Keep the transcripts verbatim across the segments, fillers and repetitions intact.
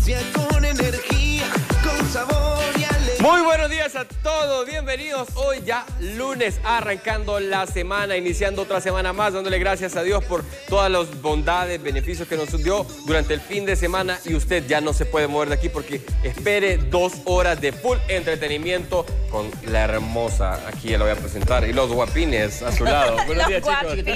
noticia con energía, con sabor y alegría. Muy buenos días a todos, bienvenidos hoy ya lunes, arrancando la semana, iniciando otra semana más, dándole gracias a Dios por todas las bondades, beneficios que nos dio durante el fin de semana y usted ya no se puede mover de aquí porque espere dos horas de full entretenimiento con la hermosa, aquí ya la voy a presentar, y los guapines a su lado. Buenos días, chicos. Buenos,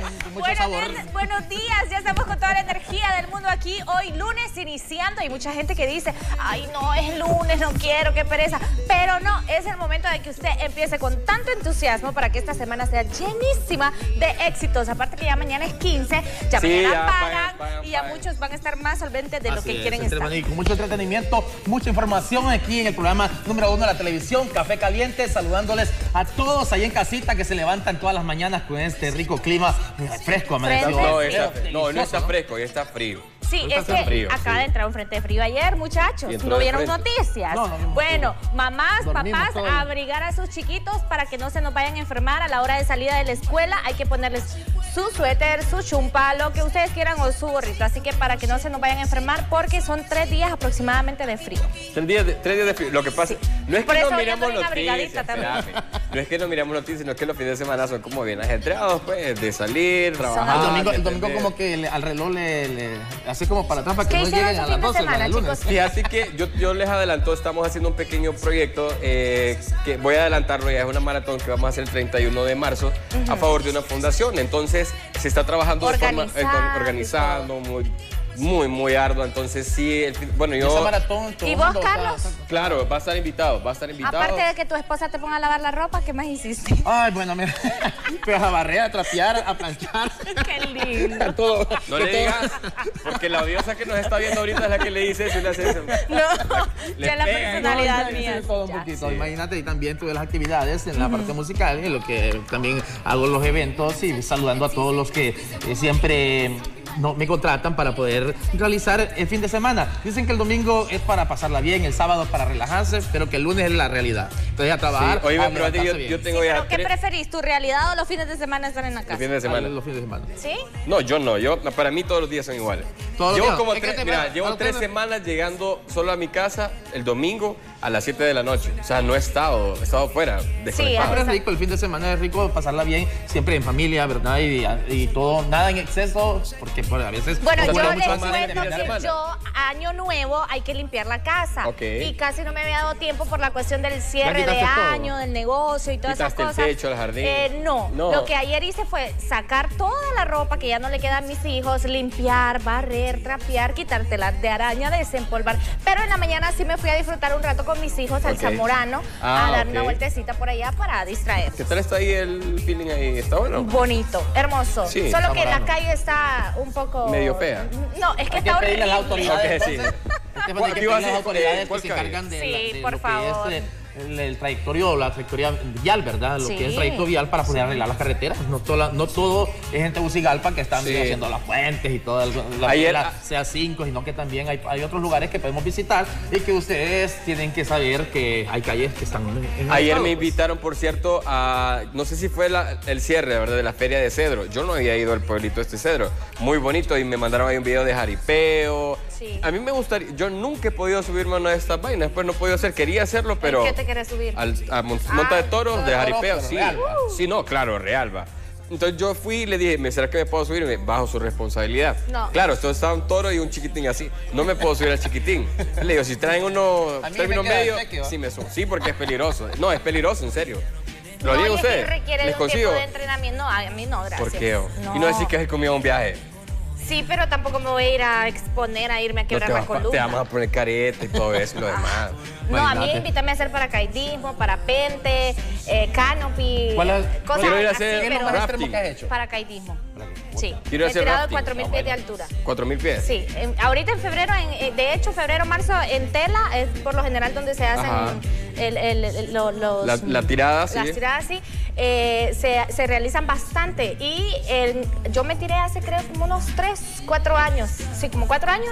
días, buenos días, ya estamos con toda la energía del mundo aquí, hoy lunes iniciando. Hay mucha gente que dice, ay no, es lunes, no quiero, qué pereza. Pero no, es el momento de que usted empiece con tanto entusiasmo para que esta semana sea llenísima de éxitos. Aparte que ya mañana es quince, ya Sí, mañana ya pagan, pagan, pagan, y ya pagan. muchos van a estar más solventes de lo Así que es, quieren entre- estar. y con mucho entretenimiento, mucha información aquí en el programa número uno de la televisión, Café Caliente, saludándoles a todos ahí en casita que se levantan todas las mañanas con este rico clima eh, fresco, amanecido. Frente No, frío. está, no, no Delicioso, está ¿no? fresco, ya está frío. Sí, Ahorita es está que frío, acaba sí. de entrar un frente de frío ayer, muchachos. Y entró ¿No de vieron frente. noticias? No, no vimos bueno, mamás, Dormimos papás, todo. a abrigar a sus chiquitos para que no se nos vayan a enfermar a la hora de salida de la escuela. Hay que ponerles su suéter, su chumpa, lo que ustedes quieran o su gorrito. Así que para que no se nos vayan a enfermar porque son tres días aproximadamente de frío. Tres días de, tres días de frío. Lo que pasa, no es Por que eso no hoy miramos ando bien noticias, abrigadita también. espérame. No es que no miramos noticias, sino que los fines de semana son como bien ajetreados, pues, de salir, trabajar. El domingo, el de domingo atender. como que le- al reloj le, le hace como para atrás para que ¿Qué no hicieron lleguen a este las fin de doce semana, del lunes. chicos? Sí, así que yo, yo les adelanto, estamos haciendo un pequeño proyecto eh, que voy a adelantarlo ya, es una maratón que vamos a hacer el treinta y uno de marzo a favor de una fundación. Entonces se está trabajando de forma, eh, con- Organizando y organizando, muy, muy, muy ardua. Entonces sí, el fin- bueno, Esa yo, maratón, todo ¿Y el vos, mundo está- Carlos? está- claro, va a estar invitado, va a estar invitado. Aparte de que tu esposa te ponga a lavar la ropa, ¿qué más hiciste? Ay, bueno, mira, pues a barrer, a trapear, a planchar, Qué lindo. a todo. No de le todo. digas, porque la odiosa que nos está viendo ahorita es la que le dice eso y le hace eso. No, Le ya la pegan. personalidad No, mía. sí, todo un Ya. poquito. Imagínate, y también tuve las actividades en la parte musical, en lo que también hago los eventos y saludando a todos los que eh, siempre no, me contratan para poder realizar el fin de semana. Dicen que el domingo es para pasarla bien, el sábado para relajarse, pero que el lunes es la realidad. Entonces a trabajar, Sí, oye, a pero a ti yo, levantarse bien. yo tengo Sí, ya pero ¿qué tres preferís? ¿Tu realidad o los fines de semana estar en la el casa? fin de semana. Los fines de semana. ¿Sí? No, yo no. Yo, para mí todos los días son iguales. Todos los Llevo días. como Es que tres, te- mira, bueno, llevo para tres ustedes- semanas llegando solo a mi casa el domingo a las siete de la noche. O sea, no he estado, he estado fuera, desconectado. Pero es rico, el fin de semana es rico pasarla bien, siempre en familia, ¿verdad? Y, y todo, nada en exceso, porque pues, a veces... Bueno, O sea, yo bueno, les mucho más cuento en fin de que semana. yo, año nuevo, hay que limpiar la casa. Ok. Y casi no me había dado tiempo por la cuestión del cierre de quitaste todo? año, del negocio y todas esas ¿Quitaste el cosas. techo, el jardín? Eh, no. No. Lo que ayer hice fue sacar toda la ropa que ya no le queda a mis hijos, limpiar, barrer, trapear, quitar telas de araña, desempolvar. Pero en la mañana sí me fui a disfrutar un rato con mis hijos al Ok. Zamorano, Ah, a dar ok. una vueltecita por allá para distraer. ¿Qué tal está ahí el feeling ahí? ¿Está bueno? Bonito, hermoso. Sí, Solo que la Zamorano. calle está un poco... Medio fea. No, es que Hay que está pedirle a las horrible. autoridades, Ok, sí. entonces, Estefany, ¿Cuál- hay que qué iba a pedirle a las hacer? autoridades ¿Cuál que se calle? encargan de, Sí, la, de por lo favor. que es eh, el, el trayectorio, la trayectoria vial, ¿verdad? Lo Sí. que es el trayecto vial para poder arreglar las carreteras. No, toda, no todo es en Tegucigalpa que están Sí. haciendo las puentes y toda la, Ayer- la C A cinco, sino que también hay, hay otros lugares que podemos visitar y que ustedes tienen que saber que hay calles que están en, en Ayer estado, me pues. invitaron, por cierto, a... No sé si fue la- el cierre, ¿verdad? De la Feria de Cedro. Yo no había ido al pueblito este Cedro. Muy bonito y me mandaron ahí un video de jaripeo. Sí. A mí me gustaría... Yo nunca he podido subirme a una de estas vainas. Pues no he podido hacer. Quería hacerlo, pero... ¿En qué te querés subir? Al, a Mon- Ah, Monta de Toros, Monta de de jaripeo, Toros, sí. pero real, ¿va? Sí, no, claro, real, va. Entonces yo fui y le dije, ¿me será que me puedo subir? Y me, bajo su responsabilidad. No. Claro, entonces estaba un toro y un chiquitín así. No me puedo subir al chiquitín. Le digo, si traen uno A mí término me queda medio, el cheque, ¿va? sí me subo. Sí, porque es peligroso. No, es peligroso, en serio. ¿Lo no, harían y es que ustedes? requiere ¿Les de un consigo? tiempo de entrenamiento. No, a mí no, gracias. ¿Por qué? oh? No. Y no decir que es conmigo un viaje. Sí, pero tampoco me voy a ir a exponer a irme a No quebrar te, la vas, columna. te vamos a poner careta y todo eso y lo demás. No, a mí Imagínate. invítame a hacer paracaidismo, parapente, eh, canopy, ¿Cuál es- cosas Quiero ir a así, hacer ¿Qué es lo pero más rafting. extremo que has hecho? paracaidismo. Sí, Quiero he hacer tirado rafting. cuatro mil Ah, pies de bueno. altura. ¿Cuatro mil pies? Sí, en- ahorita en febrero, en, eh, de hecho, febrero, marzo, en tela, es por lo general donde se hacen Ajá. el, el- el- lo- los... La- la tirada, sí. Las tiradas, sí. eh, se, se realizan bastante. Y el- yo me tiré hace, creo, como unos tres, cuatro años. Sí, como cuatro años.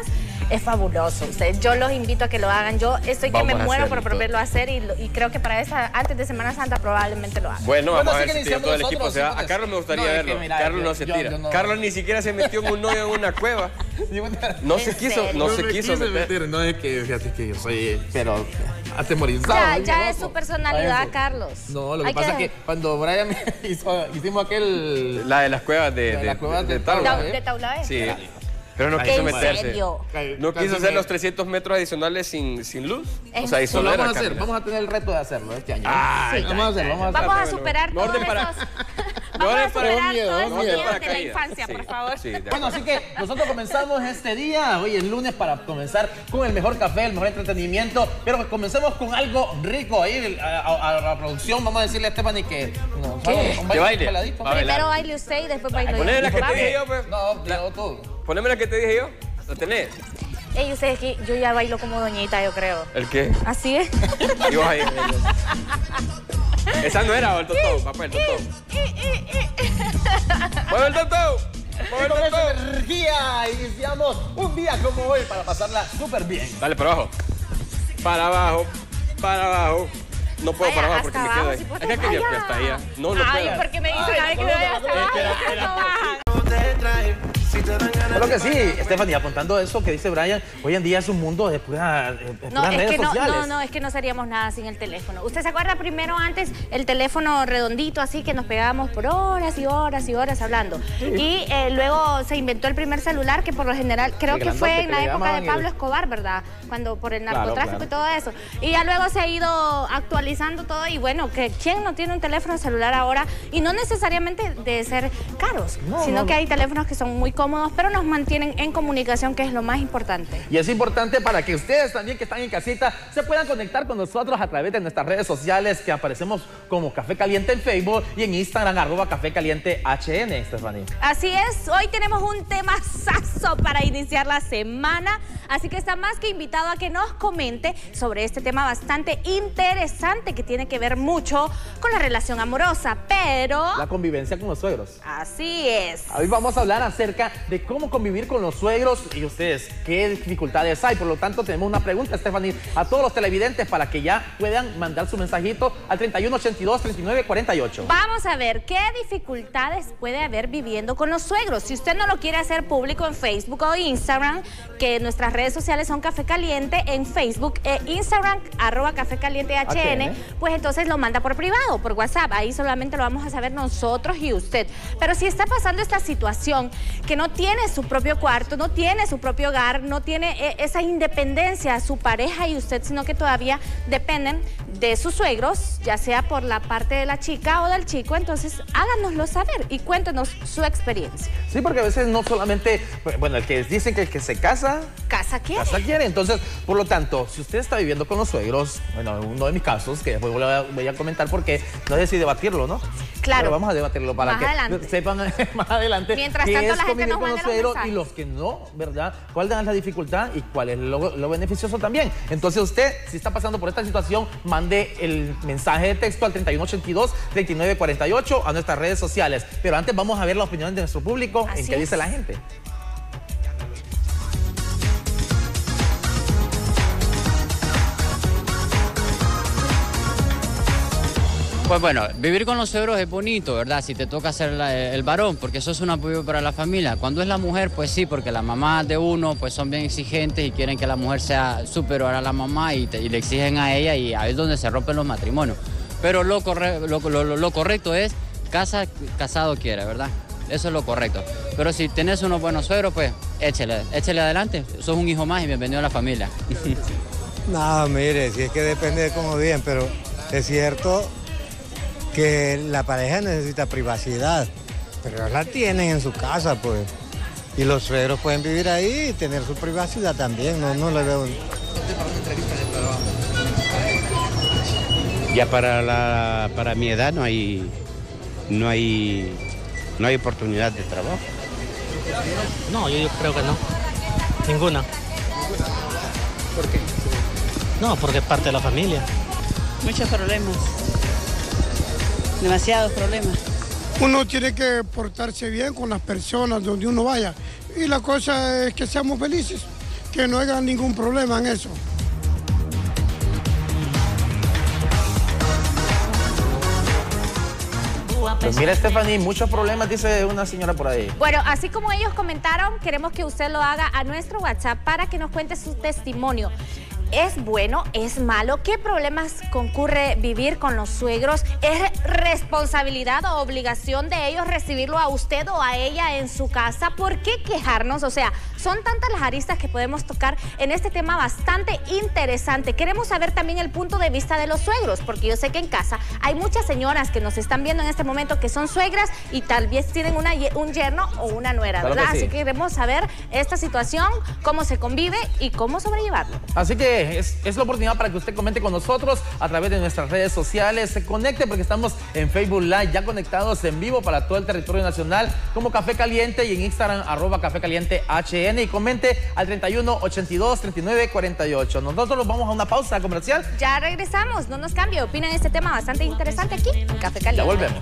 es fabuloso. Ustedes, yo los invito a que lo hagan. Yo estoy que Vamos me a muero hacerlo por volverlo a hacer y, y creo que para esa, antes de Semana Santa probablemente lo hagan. Bueno, Bueno, vamos a así ver que si todo el iniciamos equipo se va. nosotros, A Carlos me gustaría no, es que verlo. mira, Carlos yo- no se yo- tira. yo no- Carlos ni siquiera se metió en un hoyo en una cueva. No se ¿En quiso, serio? no No se me quiso quise meter. meter, no es que, fíjate que yo soy, pero atemorizado. Ya, ¿no? ya Loco. es su personalidad, A eso. Carlos. No, lo que Hay pasa es que cuando Brian me hizo, hicimos aquel... La de las cuevas de, La de de, las cuevas de, de Taula. Tau- ¿eh? de Taula, ¿eh? Sí, pero no Ay, quiso ¿En meterse. serio? No Casi quiso hacer me- los trescientos metros adicionales sin, sin luz. ¿En O sea, y serio? solo Lo era vamos a hacer, caminar. vamos a tener el reto de hacerlo este año. Ay, Sí. vamos a hacerlo, vamos a hacerlo. Vamos a bueno, superar bueno. todos Orden para- esos... No, Vamos a orden para- superar miedo, todos esos miedo. días de la Paracaídas. infancia, Sí, por favor. sí, de Bueno, acuerdo. así que nosotros comenzamos este día, hoy es lunes, para comenzar con el mejor café, el mejor entretenimiento, pero comencemos con algo rico. Ahí a, a- a la producción vamos a decirle a Stephanie que nos haga un Que baile. bailadito. Va a bailar. Primero baile usted y después bailo yo. Poneme la que te Vamos. dije yo, pues. No, no, todo. Poneme la que te dije yo. ¿La tenés? Ey, ustedes que yo ya bailo como doñita, yo creo. ¿El qué? Así es. Y vos ahí. Esa no era, el totó, papá, el totó. ¡Mueve el totó! ¡Mueve el Con esa totó! energía iniciamos un día como hoy para pasarla súper bien. Dale para abajo. Para abajo. Para abajo. No puedo Vaya, para abajo hasta porque me abajo, quedo ahí. sí, pues, Es que aquella vaya. hasta allá. No, no Ay, puedo. porque me dicen Ay, a ver que me no, vaya no, hasta no, abajo. espera, espera. no bajan. te trae, si te dan ganas Claro que de sí, Stephanie, apuntando a eso que dice Brian, hoy en día es un mundo de puras, de puras No, es redes que no, sociales. no, no, es que no seríamos nada sin el teléfono. ¿Usted se acuerda primero antes el teléfono redondito así que nos pegábamos por horas y horas y horas hablando? Y eh, luego se inventó el primer celular que por lo general, creo El que grandote fue en que la le época de llamaban Pablo el- Escobar, ¿verdad? Cuando por el Claro, narcotráfico claro. y todo eso. Y ya luego se ha ido actualizando todo y bueno, que ¿quién no tiene un teléfono celular ahora? Y no necesariamente de ser caros, No, sino no, que no. hay teléfonos que son muy cómodos, pero nos mantienen en comunicación, que es lo más importante. Y es importante para que ustedes también que están en casita se puedan conectar con nosotros a través de nuestras redes sociales que aparecemos como Café Caliente en Facebook y en Instagram arroba Café Caliente H N, Stephanie. Así es, hoy tenemos un temazazo para iniciar la semana, así que está más que invitado a que nos comente sobre este tema bastante interesante que tiene que ver mucho con la relación amorosa, pero... La convivencia con los suegros. Así es. Hoy vamos a hablar acerca de cómo convivir con los suegros y ustedes, qué dificultades hay. Por lo tanto, tenemos una pregunta, Stephanie, a todos los televidentes para que ya puedan mandar su mensajito al treinta y uno ochenta y dos, treinta y nueve cuarenta y ocho. Vamos a ver qué dificultades puede haber viviendo con los suegros. Si usted no lo quiere hacer público en Facebook o Instagram, que nuestras redes sociales son Café Caliente en Facebook e Instagram, arroba Café Caliente H N, H N. pues entonces lo manda por privado, por WhatsApp. Ahí solamente lo vamos a saber nosotros y usted. Pero si está pasando esta situación que no tiene su propio cuarto, no tiene su propio hogar, no tiene eh, esa independencia, su pareja y usted, sino que todavía dependen de sus suegros, ya sea por la parte de la chica o del chico, entonces háganoslo saber y cuéntenos su experiencia. Sí, porque a veces no solamente, bueno, el que dicen que el que se casa, ¿Casa quiere? casa quiere. Entonces, por lo tanto, si usted está viviendo con los suegros, bueno, uno de mis casos, que después voy a, voy a comentar porque no sé si debatirlo, ¿no? Claro. Pero vamos a debatirlo para Más que adelante. sepan más adelante Mientras qué tanto, es la gente convivir nos con los manda los suegros y mensajes. los que no, ¿verdad? ¿Cuál es la dificultad y cuál es lo, lo beneficioso también? Entonces usted, si está pasando por esta situación, mande el mensaje de texto al treinta y uno ochenta y dos, treinta y nueve cuarenta y ocho a nuestras redes sociales. Pero antes vamos a ver la opinión de nuestro público Así en qué es. dice la gente. Pues bueno, vivir con los suegros es bonito, ¿verdad? Si te toca ser la- el varón, porque eso es un apoyo para la familia. Cuando es la mujer, pues sí, porque las mamás de uno pues son bien exigentes y quieren que la mujer sea superior a la mamá y, te- y le exigen a ella y ahí es donde se rompen los matrimonios. Pero lo, corre- lo, lo- lo- lo correcto es casa, casado quiere, ¿verdad? Eso es lo correcto. Pero si tenés unos buenos suegros, pues échele, échele adelante. Sos un hijo más y bienvenido a la familia. No, mire, si es que depende de cómo bien, pero es cierto que la pareja necesita privacidad, pero la tienen en su casa, pues. Y los suegros pueden vivir ahí y tener su privacidad también, no, no le veo... Ya para la para mi edad no hay no hay no hay oportunidad de trabajo. No, yo, yo creo que no. Ninguna. ¿Por qué? No, porque es parte de la familia. Muchos problemas, demasiados problemas. Uno tiene que portarse bien con las personas donde uno vaya y la cosa es que seamos felices, que no haya ningún problema en eso. Pues mira, Stephanie, muchos problemas, dice una señora por ahí. Bueno, así como ellos comentaron, queremos que usted lo haga a nuestro WhatsApp para que nos cuente su testimonio. ¿Es bueno? ¿Es malo? ¿Qué problemas concurre vivir con los suegros? ¿Es responsabilidad o obligación de ellos recibirlo a usted o a ella en su casa? ¿Por qué quejarnos? O sea, son tantas las aristas que podemos tocar en este tema bastante interesante. Queremos saber también el punto de vista de los suegros, porque yo sé que en casa hay muchas señoras que nos están viendo en este momento que son suegras y tal vez tienen una, un yerno o una nuera, ¿verdad? Claro que sí. Así que queremos saber esta situación, cómo se convive y cómo sobrellevarlo. Así que Es, es la oportunidad para que usted comente con nosotros a través de nuestras redes sociales. Se conecte porque estamos en Facebook Live, ya conectados en vivo para todo el territorio nacional como Café Caliente, y en Instagram arroba Café Caliente H N, y comente al treinta y uno, ochenta y dos, treinta y nueve, cuarenta y ocho. Nosotros nos vamos a una pausa comercial. Ya regresamos, no nos cambie, opinan este tema bastante interesante aquí en Café Caliente. Ya volvemos.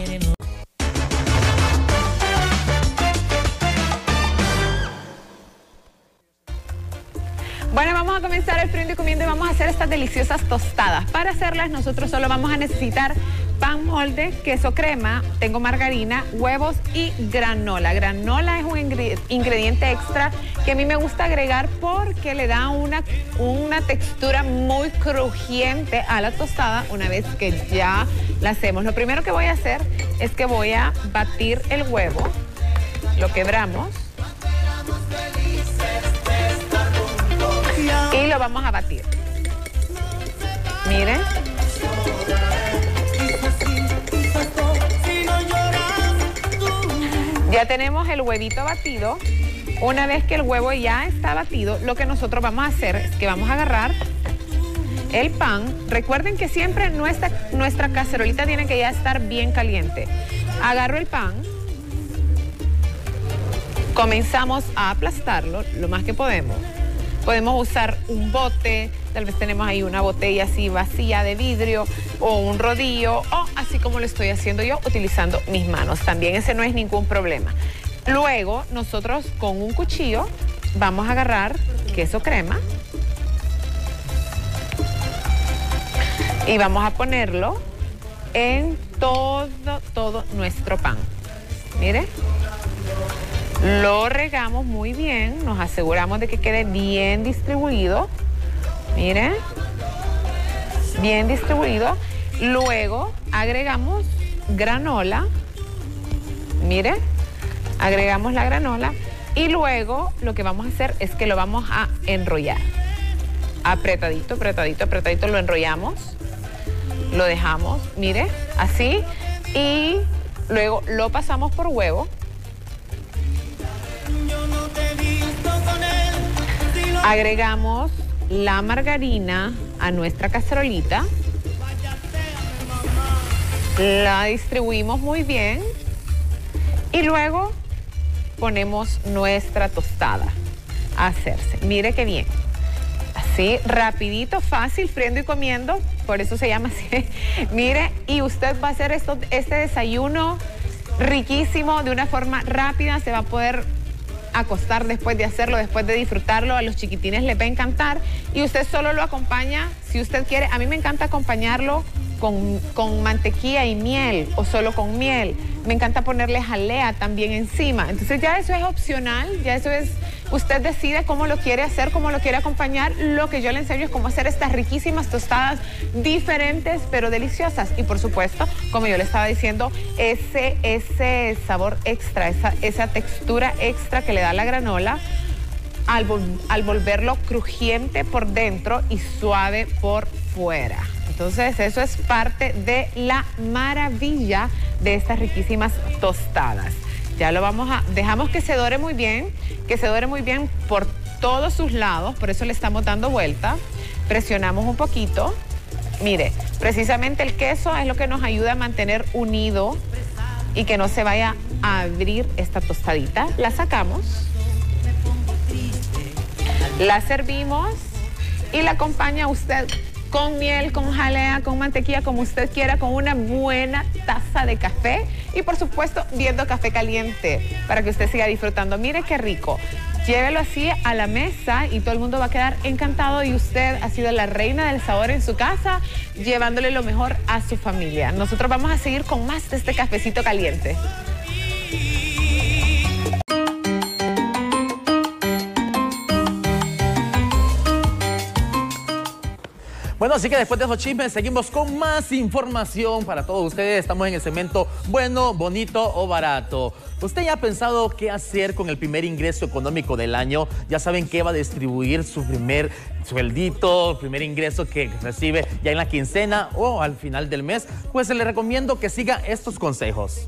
Bueno, vamos a comenzar el Friendo y Comiendo y vamos a hacer estas deliciosas tostadas. Para hacerlas nosotros solo vamos a necesitar pan molde, queso crema, tengo margarina, huevos y granola. Granola es un ingrediente extra que a mí me gusta agregar porque le da una, una textura muy crujiente a la tostada una vez que ya la hacemos. Lo primero que voy a hacer es que voy a batir el huevo, lo quebramos y lo vamos a batir. Miren. Ya tenemos el huevito batido. Una vez que el huevo ya está batido, lo que nosotros vamos a hacer es que vamos a agarrar el pan. Recuerden que siempre nuestra, nuestra cacerolita tiene que ya estar bien caliente. Agarro el pan. Comenzamos a aplastarlo lo más que podemos. Podemos usar un bote, tal vez tenemos ahí una botella así vacía de vidrio o un rodillo, o así como lo estoy haciendo yo, utilizando mis manos. También ese no es ningún problema. Luego, nosotros con un cuchillo vamos a agarrar queso crema y vamos a ponerlo en todo, todo nuestro pan. Mire. Lo regamos muy bien, nos aseguramos de que quede bien distribuido. Miren, bien distribuido. Luego agregamos granola. Miren, agregamos la granola. Y luego lo que vamos a hacer es que lo vamos a enrollar. Apretadito, apretadito, apretadito, lo enrollamos. Lo dejamos, mire, así. Y luego lo pasamos por huevo. Agregamos la margarina a nuestra cacerolita. La distribuimos muy bien. Y luego ponemos nuestra tostada a hacerse. Mire qué bien. Así, rapidito, fácil, friendo y comiendo. Por eso se llama así. Mire, y usted va a hacer esto, este desayuno riquísimo de una forma rápida. Se va a poder acostar después de hacerlo, después de disfrutarlo. A los chiquitines les va a encantar y usted solo lo acompaña si usted quiere. A mí me encanta acompañarlo con, con mantequilla y miel o solo con miel. Me encanta ponerle jalea también encima. Entonces ya eso es opcional, ya eso es, usted decide cómo lo quiere hacer, cómo lo quiere acompañar. Lo que yo le enseño es cómo hacer estas riquísimas tostadas diferentes pero deliciosas. Y por supuesto, como yo le estaba diciendo, ese, ese sabor extra, esa, esa textura extra que le da la granola al, al volverlo crujiente por dentro y suave por fuera. Entonces eso es parte de la maravilla de estas riquísimas tostadas. Ya lo vamos a, dejamos que se dore muy bien, que se dore muy bien por todos sus lados, por eso le estamos dando vuelta. Presionamos un poquito. Mire, precisamente el queso es lo que nos ayuda a mantener unido y que no se vaya a abrir esta tostadita. La sacamos, la servimos y la acompaña usted con miel, con jalea, con mantequilla, como usted quiera, con una buena taza de café y por supuesto viendo Café Caliente para que usted siga disfrutando. Mire qué rico. Llévelo así a la mesa y todo el mundo va a quedar encantado y usted ha sido la reina del sabor en su casa, llevándole lo mejor a su familia. Nosotros vamos a seguir con más de este cafecito caliente. Bueno, así que después de esos chismes seguimos con más información para todos ustedes. Estamos en el segmento bueno, bonito o barato. ¿Usted ya ha pensado qué hacer con el primer ingreso económico del año? ¿Ya saben qué va a distribuir su primer sueldito, el primer ingreso que recibe ya en la quincena o al final del mes? Pues le recomiendo que siga estos consejos.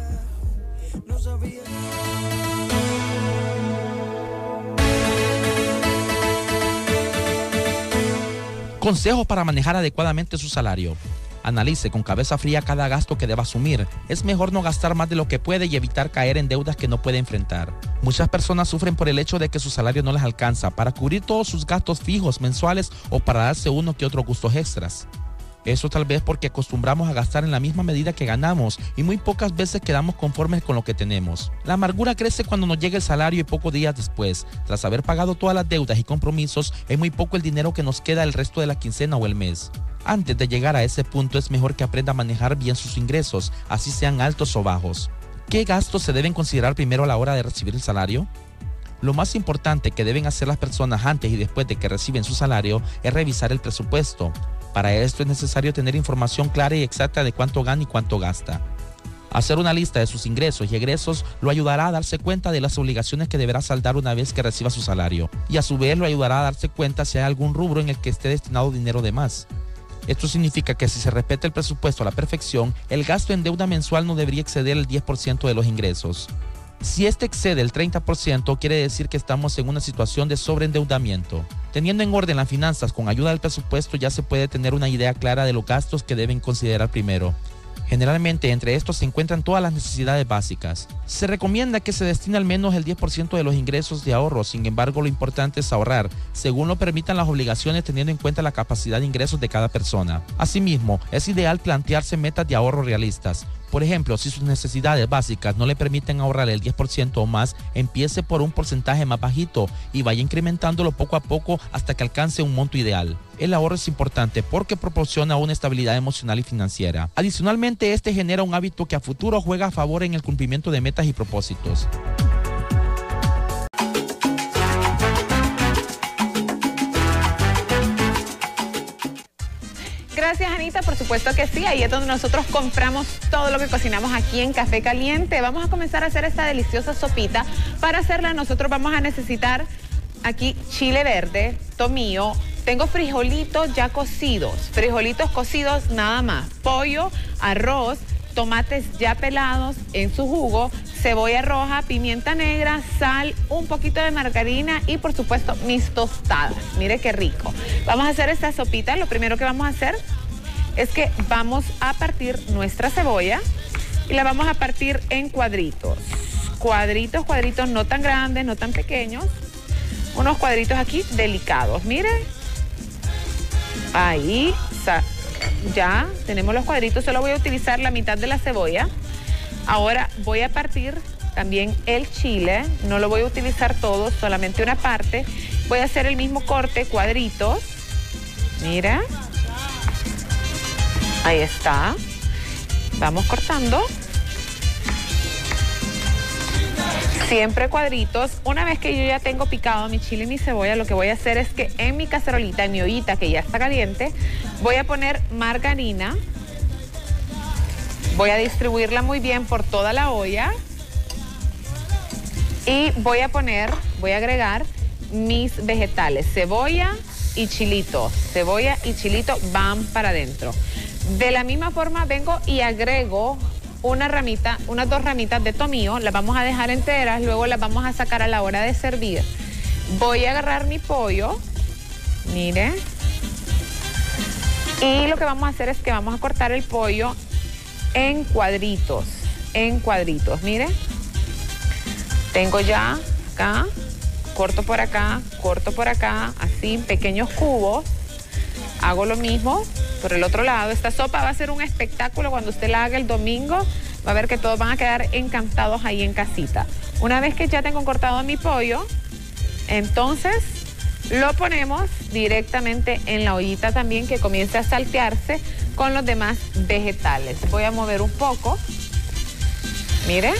Consejos para manejar adecuadamente su salario. Analice con cabeza fría cada gasto que deba asumir. Es mejor no gastar más de lo que puede y evitar caer en deudas que no puede enfrentar. Muchas personas sufren por el hecho de que su salario no les alcanza para cubrir todos sus gastos fijos mensuales o para darse uno que otros gustos extras. Eso tal vez porque acostumbramos a gastar en la misma medida que ganamos y muy pocas veces quedamos conformes con lo que tenemos. La amargura crece cuando nos llega el salario y pocos días después, tras haber pagado todas las deudas y compromisos, es muy poco el dinero que nos queda el resto de la quincena o el mes. Antes de llegar a ese punto es mejor que aprenda a manejar bien sus ingresos, así sean altos o bajos. ¿Qué gastos se deben considerar primero a la hora de recibir el salario? Lo más importante que deben hacer las personas antes y después de que reciben su salario es revisar el presupuesto. Para esto es necesario tener información clara y exacta de cuánto gana y cuánto gasta. Hacer una lista de sus ingresos y egresos lo ayudará a darse cuenta de las obligaciones que deberá saldar una vez que reciba su salario, y a su vez lo ayudará a darse cuenta si hay algún rubro en el que esté destinado dinero de más. Esto significa que si se respeta el presupuesto a la perfección, el gasto en deuda mensual no debería exceder el diez por ciento de los ingresos. Si este excede el treinta por ciento, quiere decir que estamos en una situación de sobreendeudamiento. Teniendo en orden las finanzas con ayuda del presupuesto, ya se puede tener una idea clara de los gastos que deben considerar primero. Generalmente entre estos se encuentran todas las necesidades básicas. Se recomienda que se destine al menos el diez por ciento de los ingresos de ahorro, sin embargo lo importante es ahorrar, según lo permitan las obligaciones teniendo en cuenta la capacidad de ingresos de cada persona. Asimismo, es ideal plantearse metas de ahorro realistas. Por ejemplo, si sus necesidades básicas no le permiten ahorrar el diez por ciento o más, empiece por un porcentaje más bajito y vaya incrementándolo poco a poco hasta que alcance un monto ideal. El ahorro es importante porque proporciona una estabilidad emocional y financiera. Adicionalmente, este genera un hábito que a futuro juega a favor en el cumplimiento de metas y propósitos. Gracias, Anita, por supuesto que sí, ahí es donde nosotros compramos todo lo que cocinamos aquí en Café Caliente. Vamos a comenzar a hacer esta deliciosa sopita. Para hacerla nosotros vamos a necesitar aquí chile verde, tomillo, tengo frijolitos ya cocidos, frijolitos cocidos nada más, pollo, arroz, tomates ya pelados en su jugo, cebolla roja, pimienta negra, sal, un poquito de margarina y por supuesto mis tostadas. Mire qué rico. Vamos a hacer esta sopita. Lo primero que vamos a hacer es que vamos a partir nuestra cebolla y la vamos a partir en cuadritos. Cuadritos, cuadritos no tan grandes, no tan pequeños. Unos cuadritos aquí delicados, mire. Ahí, ya tenemos los cuadritos, solo voy a utilizar la mitad de la cebolla. Ahora voy a partir también el chile, no lo voy a utilizar todo, solamente una parte. Voy a hacer el mismo corte, cuadritos. Mira. Ahí está. Vamos cortando. Siempre cuadritos. Una vez que yo ya tengo picado mi chile y mi cebolla, lo que voy a hacer es que en mi cacerolita, en mi ollita que ya está caliente, voy a poner margarina. Voy a distribuirla muy bien por toda la olla. Y voy a poner, voy a agregar mis vegetales, cebolla y chilito. Cebolla y chilito van para adentro. De la misma forma vengo y agrego una ramita, unas dos ramitas de tomillo, las vamos a dejar enteras, luego las vamos a sacar a la hora de servir. Voy a agarrar mi pollo, mire, y lo que vamos a hacer es que vamos a cortar el pollo en cuadritos, en cuadritos, mire. Tengo ya acá, corto por acá, corto por acá, así en pequeños cubos. Hago lo mismo por el otro lado. Esta sopa va a ser un espectáculo cuando usted la haga el domingo. Va a ver que todos van a quedar encantados ahí en casita. Una vez que ya tengo cortado mi pollo, Entonces, lo ponemos directamente en la ollita también que comience a saltearse con los demás vegetales. Voy a mover un poco. Mire.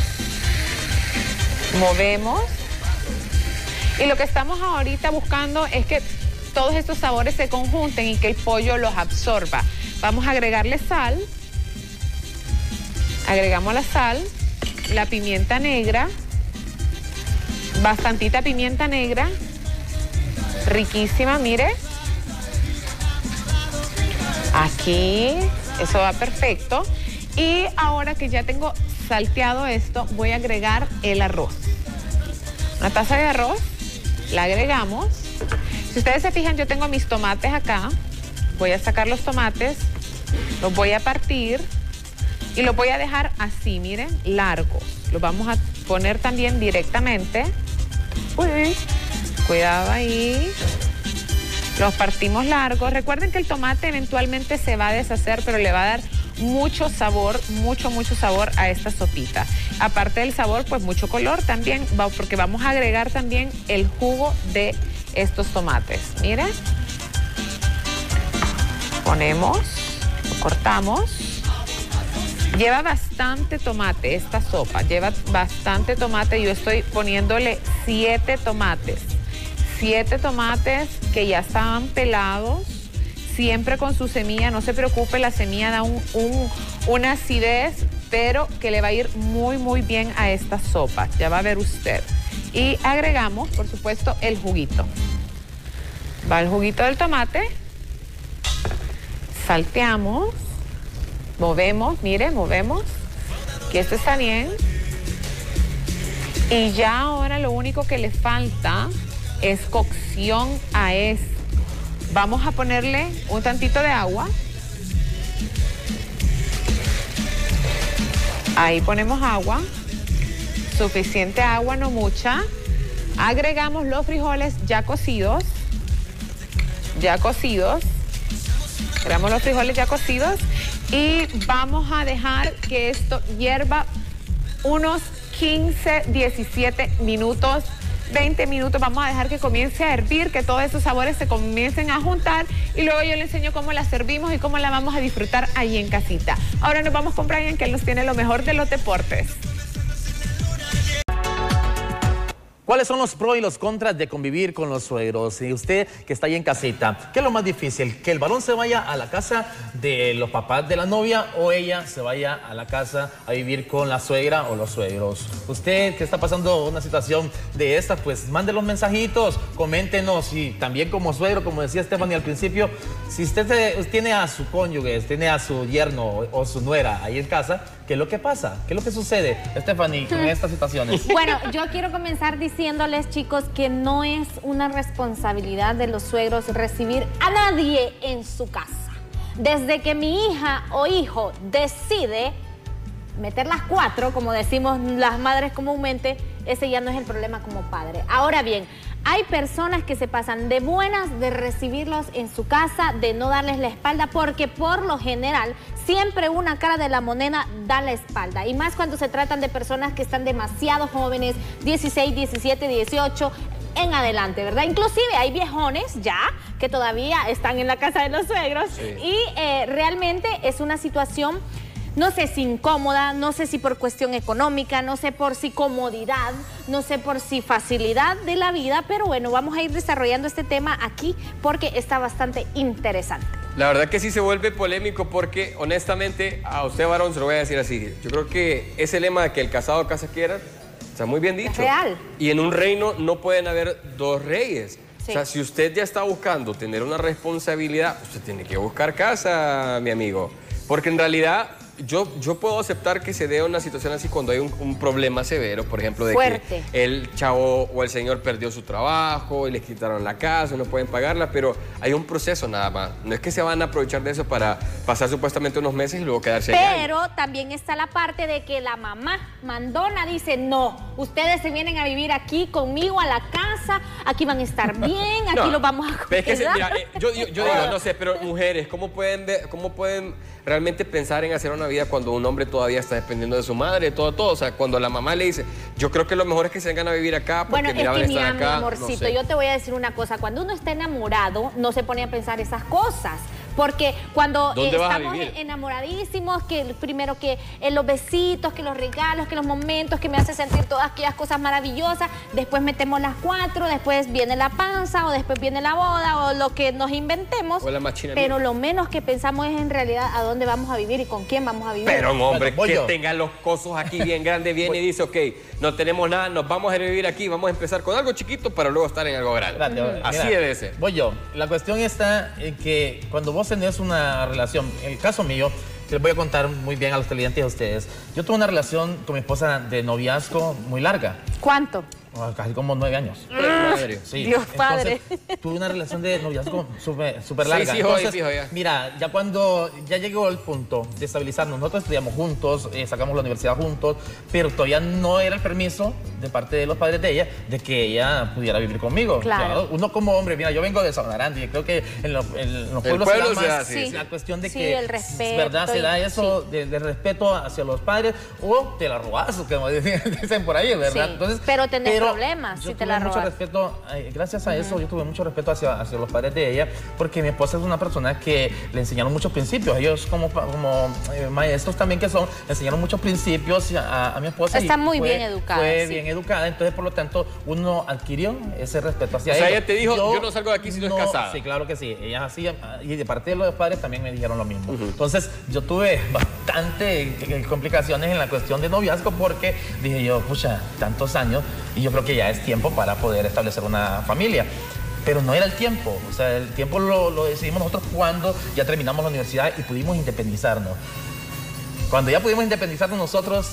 Movemos. Y lo que estamos ahorita buscando es que todos estos sabores se conjunten y que el pollo los absorba. Vamos a agregarle sal. Agregamos la sal, la pimienta negra, bastantita pimienta negra. Riquísima, mire. Aquí, eso va perfecto. Y ahora que ya tengo salteado esto, voy a agregar el arroz. Una taza de arroz, la agregamos. Si ustedes se fijan, yo tengo mis tomates acá. Voy a sacar los tomates, los voy a partir y los voy a dejar así, miren, largos. Los vamos a poner también directamente. Uy, cuidado ahí. Los partimos largos. Recuerden que el tomate eventualmente se va a deshacer, pero le va a dar mucho sabor, mucho, mucho sabor a esta sopita. Aparte del sabor, pues mucho color también, porque vamos a agregar también el jugo de estos tomates. Miren. Ponemos, cortamos. Lleva bastante tomate esta sopa, lleva bastante tomate. Yo estoy poniéndole siete tomates. Siete tomates que ya estaban pelados, siempre con su semilla. No se preocupe, la semilla da un, un, una acidez, pero que le va a ir muy, muy bien a esta sopa. Ya va a ver usted. Y agregamos, por supuesto, el juguito. Va el juguito del tomate. Salteamos. Movemos, mire, movemos. Que esto está bien. Y ya ahora lo único que le falta es cocción a esto. Vamos a ponerle un tantito de agua. Ahí ponemos agua. Suficiente agua, no mucha. Agregamos los frijoles ya cocidos. Ya cocidos. Agregamos los frijoles ya cocidos. Y vamos a dejar que esto hierva unos quince, diecisiete minutos, veinte minutos. Vamos a dejar que comience a hervir, que todos esos sabores se comiencen a juntar y luego yo le enseño cómo la servimos y cómo la vamos a disfrutar ahí en casita. Ahora nos vamos con Brian, que él nos tiene lo mejor de los deportes. ¿Cuáles son los pros y los contras de convivir con los suegros? Y usted que está ahí en casita, ¿qué es lo más difícil? ¿Que el varón se vaya a la casa de los papás de la novia o ella se vaya a la casa a vivir con la suegra o los suegros? Usted que está pasando una situación de esta, pues mande los mensajitos, coméntenos. Y también como suegro, como decía Stephanie al principio, si usted te, tiene a su cónyuge, tiene a su yerno o, o su nuera ahí en casa, ¿qué es lo que pasa? ¿Qué es lo que sucede, Stephanie, con estas situaciones? Bueno, yo quiero comenzar diciéndoles, chicos, que no es una responsabilidad de los suegros recibir a nadie en su casa. Desde que mi hija o hijo decide meter las cuatro, como decimos las madres comúnmente, ese ya no es el problema como padre. Ahora bien, hay personas que se pasan de buenas de recibirlos en su casa, de no darles la espalda, porque por lo general siempre una cara de la moneda da la espalda. Y más cuando se tratan de personas que están demasiado jóvenes, dieciséis, diecisiete, dieciocho, en adelante, ¿verdad? Inclusive hay viejones ya que todavía están en la casa de los suegros. Sí. Y eh, realmente es una situación, no sé si incómoda, no sé si por cuestión económica, no sé por si comodidad, no sé por si facilidad de la vida, pero bueno, vamos a ir desarrollando este tema aquí porque está bastante interesante. La verdad que sí se vuelve polémico porque, honestamente, a usted, varón, se lo voy a decir así. Yo creo que ese lema de que el casado casa quiera, está muy bien dicho. Es real. Y en un reino no pueden haber dos reyes. Sí. O sea, si usted ya está buscando tener una responsabilidad, usted tiene que buscar casa, mi amigo. Porque en realidad yo, yo puedo aceptar que se dé una situación así cuando hay un, un problema severo, por ejemplo, de Fuerte. que el chavo o el señor perdió su trabajo y les quitaron la casa, no pueden pagarla, pero hay un proceso nada más. No es que se van a aprovechar de eso para pasar supuestamente unos meses y luego quedarse allá. Pero también está la parte de que la mamá mandona dice, no, ustedes se vienen a vivir aquí conmigo a la casa casa, aquí van a estar bien, aquí No, los vamos a pero es que se- cuidar. mira, eh, yo, yo- yo digo, no sé, pero mujeres, ¿cómo pueden, ver- ¿cómo pueden realmente pensar en hacer una vida cuando un hombre todavía está dependiendo de su madre, todo, todo? O sea, cuando la mamá le dice, yo creo que lo mejor es que se vengan a vivir acá, porque Bueno, mira, es van a que estar mira, mi acá. amorcito, no sé. yo te voy a decir una cosa. Cuando uno está enamorado, no se pone a pensar esas cosas. Porque cuando ¿Dónde eh, vas a estamos vivir? enamoradísimos, que el- primero que eh, los besitos, que los regalos, que los momentos, que me hace sentir todas aquellas cosas maravillosas, después metemos las cuatro, después viene la panza, o después viene la boda, o lo que nos inventemos. O la machina Pero mía. lo menos que pensamos es en realidad a dónde vamos a vivir y con quién vamos a vivir. Pero un hombre Bueno, voy que yo. tenga los cosos aquí bien grandes viene y dice, ok, no tenemos nada, nos vamos a ir a vivir aquí, vamos a empezar con algo chiquito para luego estar en algo grande. Espérate, Así mira, debe ser. Voy yo. La cuestión está en que cuando vos tenés una relación, el caso mío, que les voy a contar muy bien a los televidentes y a ustedes. Yo tuve una relación con mi esposa de noviazgo muy larga, ¿Cuánto? casi como nueve años. Madre. Sí. Dios padre. Entonces, tuve una relación de noviazgo súper súper Sí, larga. sí, hijo, Entonces, hijo, ya. mira, ya cuando ya llegó el punto de estabilizarnos, nosotros estudiamos juntos, eh, sacamos la universidad juntos, pero todavía no era el permiso de parte de los padres de ella de que ella pudiera vivir conmigo. Claro. O sea, uno como hombre, mira, yo vengo de Sabanarandi, y creo que en, lo- en los El pueblos pueblo se da se más da, sí, sí. la cuestión de Sí, que el respeto verdad se y- da eso de, de respeto hacia los padres o te la robas, como dicen por ahí, ¿verdad? Sí, Entonces, pero tenés problemas yo si te tuve la mucho robas. respeto, eh, gracias a eso yo tuve mucho respeto hacia, hacia los padres de ella, porque mi esposa es una persona que le enseñaron muchos principios. Ellos como, pa- como eh, maestros también que son, le enseñaron muchos principios a, a mi esposa. Está y muy fue- bien educada, Fue sí. bien educada, entonces por lo tanto uno adquirió ese respeto hacia O sea, ella. ella te dijo, yo no salgo de aquí si no es casada. Sí, claro que sí. Ella hacía, y de parte de los padres también me dijeron lo mismo. Entonces yo tuve bastante eh, complicaciones en la cuestión de noviazgo porque dije yo, pucha, tantos años y yo creo que ya es tiempo para poder establecer una familia. Pero no era el tiempo, o sea, el tiempo lo, lo decidimos nosotros cuando ya terminamos la universidad y pudimos independizarnos. Cuando ya pudimos independizarnos nosotros,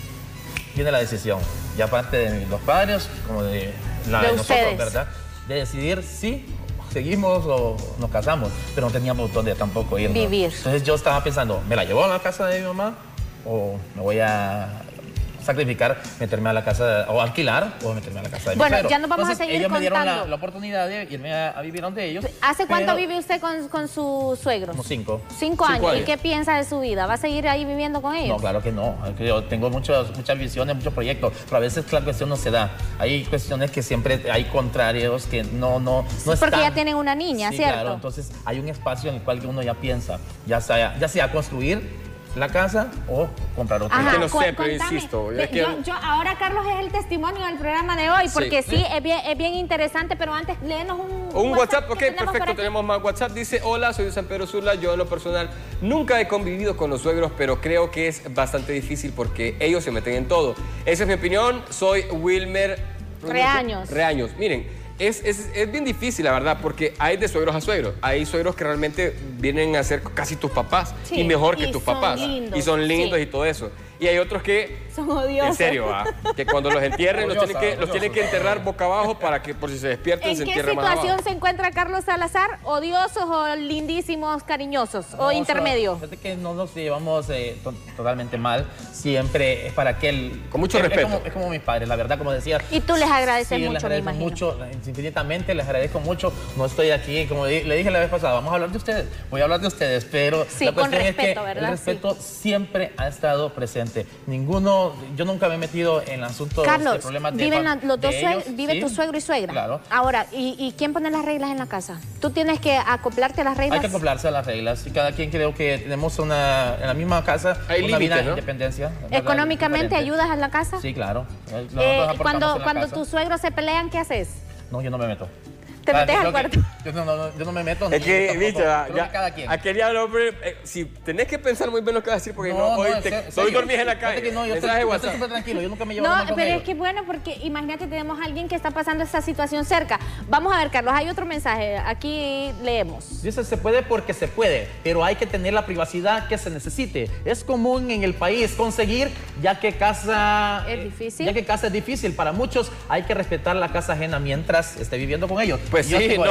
viene la decisión, ya parte de los padres como de la De de, nosotros, ustedes. ¿verdad? De decidir si seguimos o nos casamos, pero no teníamos dónde tampoco irnos. Vivir. Entonces yo estaba pensando, ¿me la llevo a la casa de mi mamá o me voy a sacrificar, meterme a la casa o alquilar o meterme a la casa de mi Bueno, suegro? ya nos vamos a Entonces, seguir ellos me dieron la, contando. la oportunidad de irme a, a vivir donde ellos. ¿Hace cuánto pero- vive usted con, con su suegro? Como cinco. Cinco años. Cinco ¿Y años. qué piensa de su vida? ¿Va a seguir ahí viviendo con ellos? No, claro que no. Es que Yo tengo muchas, muchas visiones, muchos proyectos, pero a veces la cuestión no se da. Hay cuestiones que siempre hay contrarios que no, no, no están. Porque ya tienen una niña, Sí, ¿cierto? claro. Entonces hay un espacio en el cual uno ya piensa, ya sea, ya sea construir la casa o comprar otra. Ajá, Es que no cu- sé, pero contame. insisto, es Ve, que- yo, yo- ahora Carlos es el testimonio del programa de hoy, porque sí, Sí. es, bien, es bien interesante, pero antes léenos un, Un WhatsApp, que ok, tenemos por perfecto, aquí. tenemos más WhatsApp. Dice, hola, soy de San Pedro Sula, yo en lo personal nunca he convivido con los suegros, pero creo que es bastante difícil porque ellos se meten en todo. Esa es mi opinión, soy Wilmer... Reaños. Reaños. Miren, es, es, es bien difícil, la verdad, porque hay de suegros a suegros. Hay suegros que realmente vienen a ser casi tus papás Sí, y mejor que y tus son papás. lindos, Y son lindos sí. y todo eso. Y hay otros que... Son odiosos. En serio, ¿ah? Que cuando los entierren los tienen, que, los Orgullosa, tienen que enterrar boca abajo para que por si se despierten ¿En se qué entierren más situación abajo. se encuentra Carlos Salazar? ¿Odiosos o lindísimos, cariñosos? No, ¿O o sea, intermedio? fíjate que no nos llevamos eh, to- totalmente mal. Siempre es para aquel... Con mucho es, respeto. Es como, es como mis padres, la verdad, como decía. Y tú les agradeces Sí, les mucho, me agradezco imagino. mucho, infinitamente les agradezco mucho. No estoy aquí, como di- le dije la vez pasada, vamos a hablar de ustedes, voy a hablar de ustedes, pero Sí, la con cuestión es respeto, que ¿verdad? el respeto siempre ha estado presente. Ninguno, yo nunca me he metido en asuntos de Carlos, problemas de viven fam- la- los de dos sueg- ellos, vive sí. tu suegro y suegra. Claro. Ahora, ¿y, y quién pone las reglas en la casa? ¿Tú tienes que acoplarte a las reglas? Hay que acoplarse a las reglas y cada quien creo que tenemos una, en la misma casa Hay una vida límites, de ¿no? independencia. ¿verdad? ¿Económicamente Diferente. ayudas a la casa? Sí, claro. Eh, nosotros Eh, aportamos cuando en la cuando casa. tus suegros se pelean, ¿qué haces? No, yo no me meto. ¿Te Cada metes quien al creo que- cuarto? Yo no, no, no, yo no me meto. Es ni que, tampoco- bicho, ya, creo que cada quien. aquel día, hombre, eh, si tenés que pensar muy bien lo que vas a decir, porque no, No, no, hoy, en te, serio, hoy serio. dormís en la Fíjate calle. que no, yo Mensaje estoy de yo WhatsApp. estoy súper tranquilo, yo nunca me llevo No, mal con pero ellos. es que bueno, porque imagínate, tenemos a alguien que está pasando esta situación cerca. Vamos a ver, Carlos, hay otro mensaje. Aquí leemos. Dice, se puede porque se puede, pero hay que tener la privacidad que se necesite. Es común en el país conseguir, ya que casa... Es eh, difícil. Ya que casa es difícil. Para muchos hay que respetar la casa ajena mientras esté viviendo con ellos. Pues Yo sí, digo no, eso. pues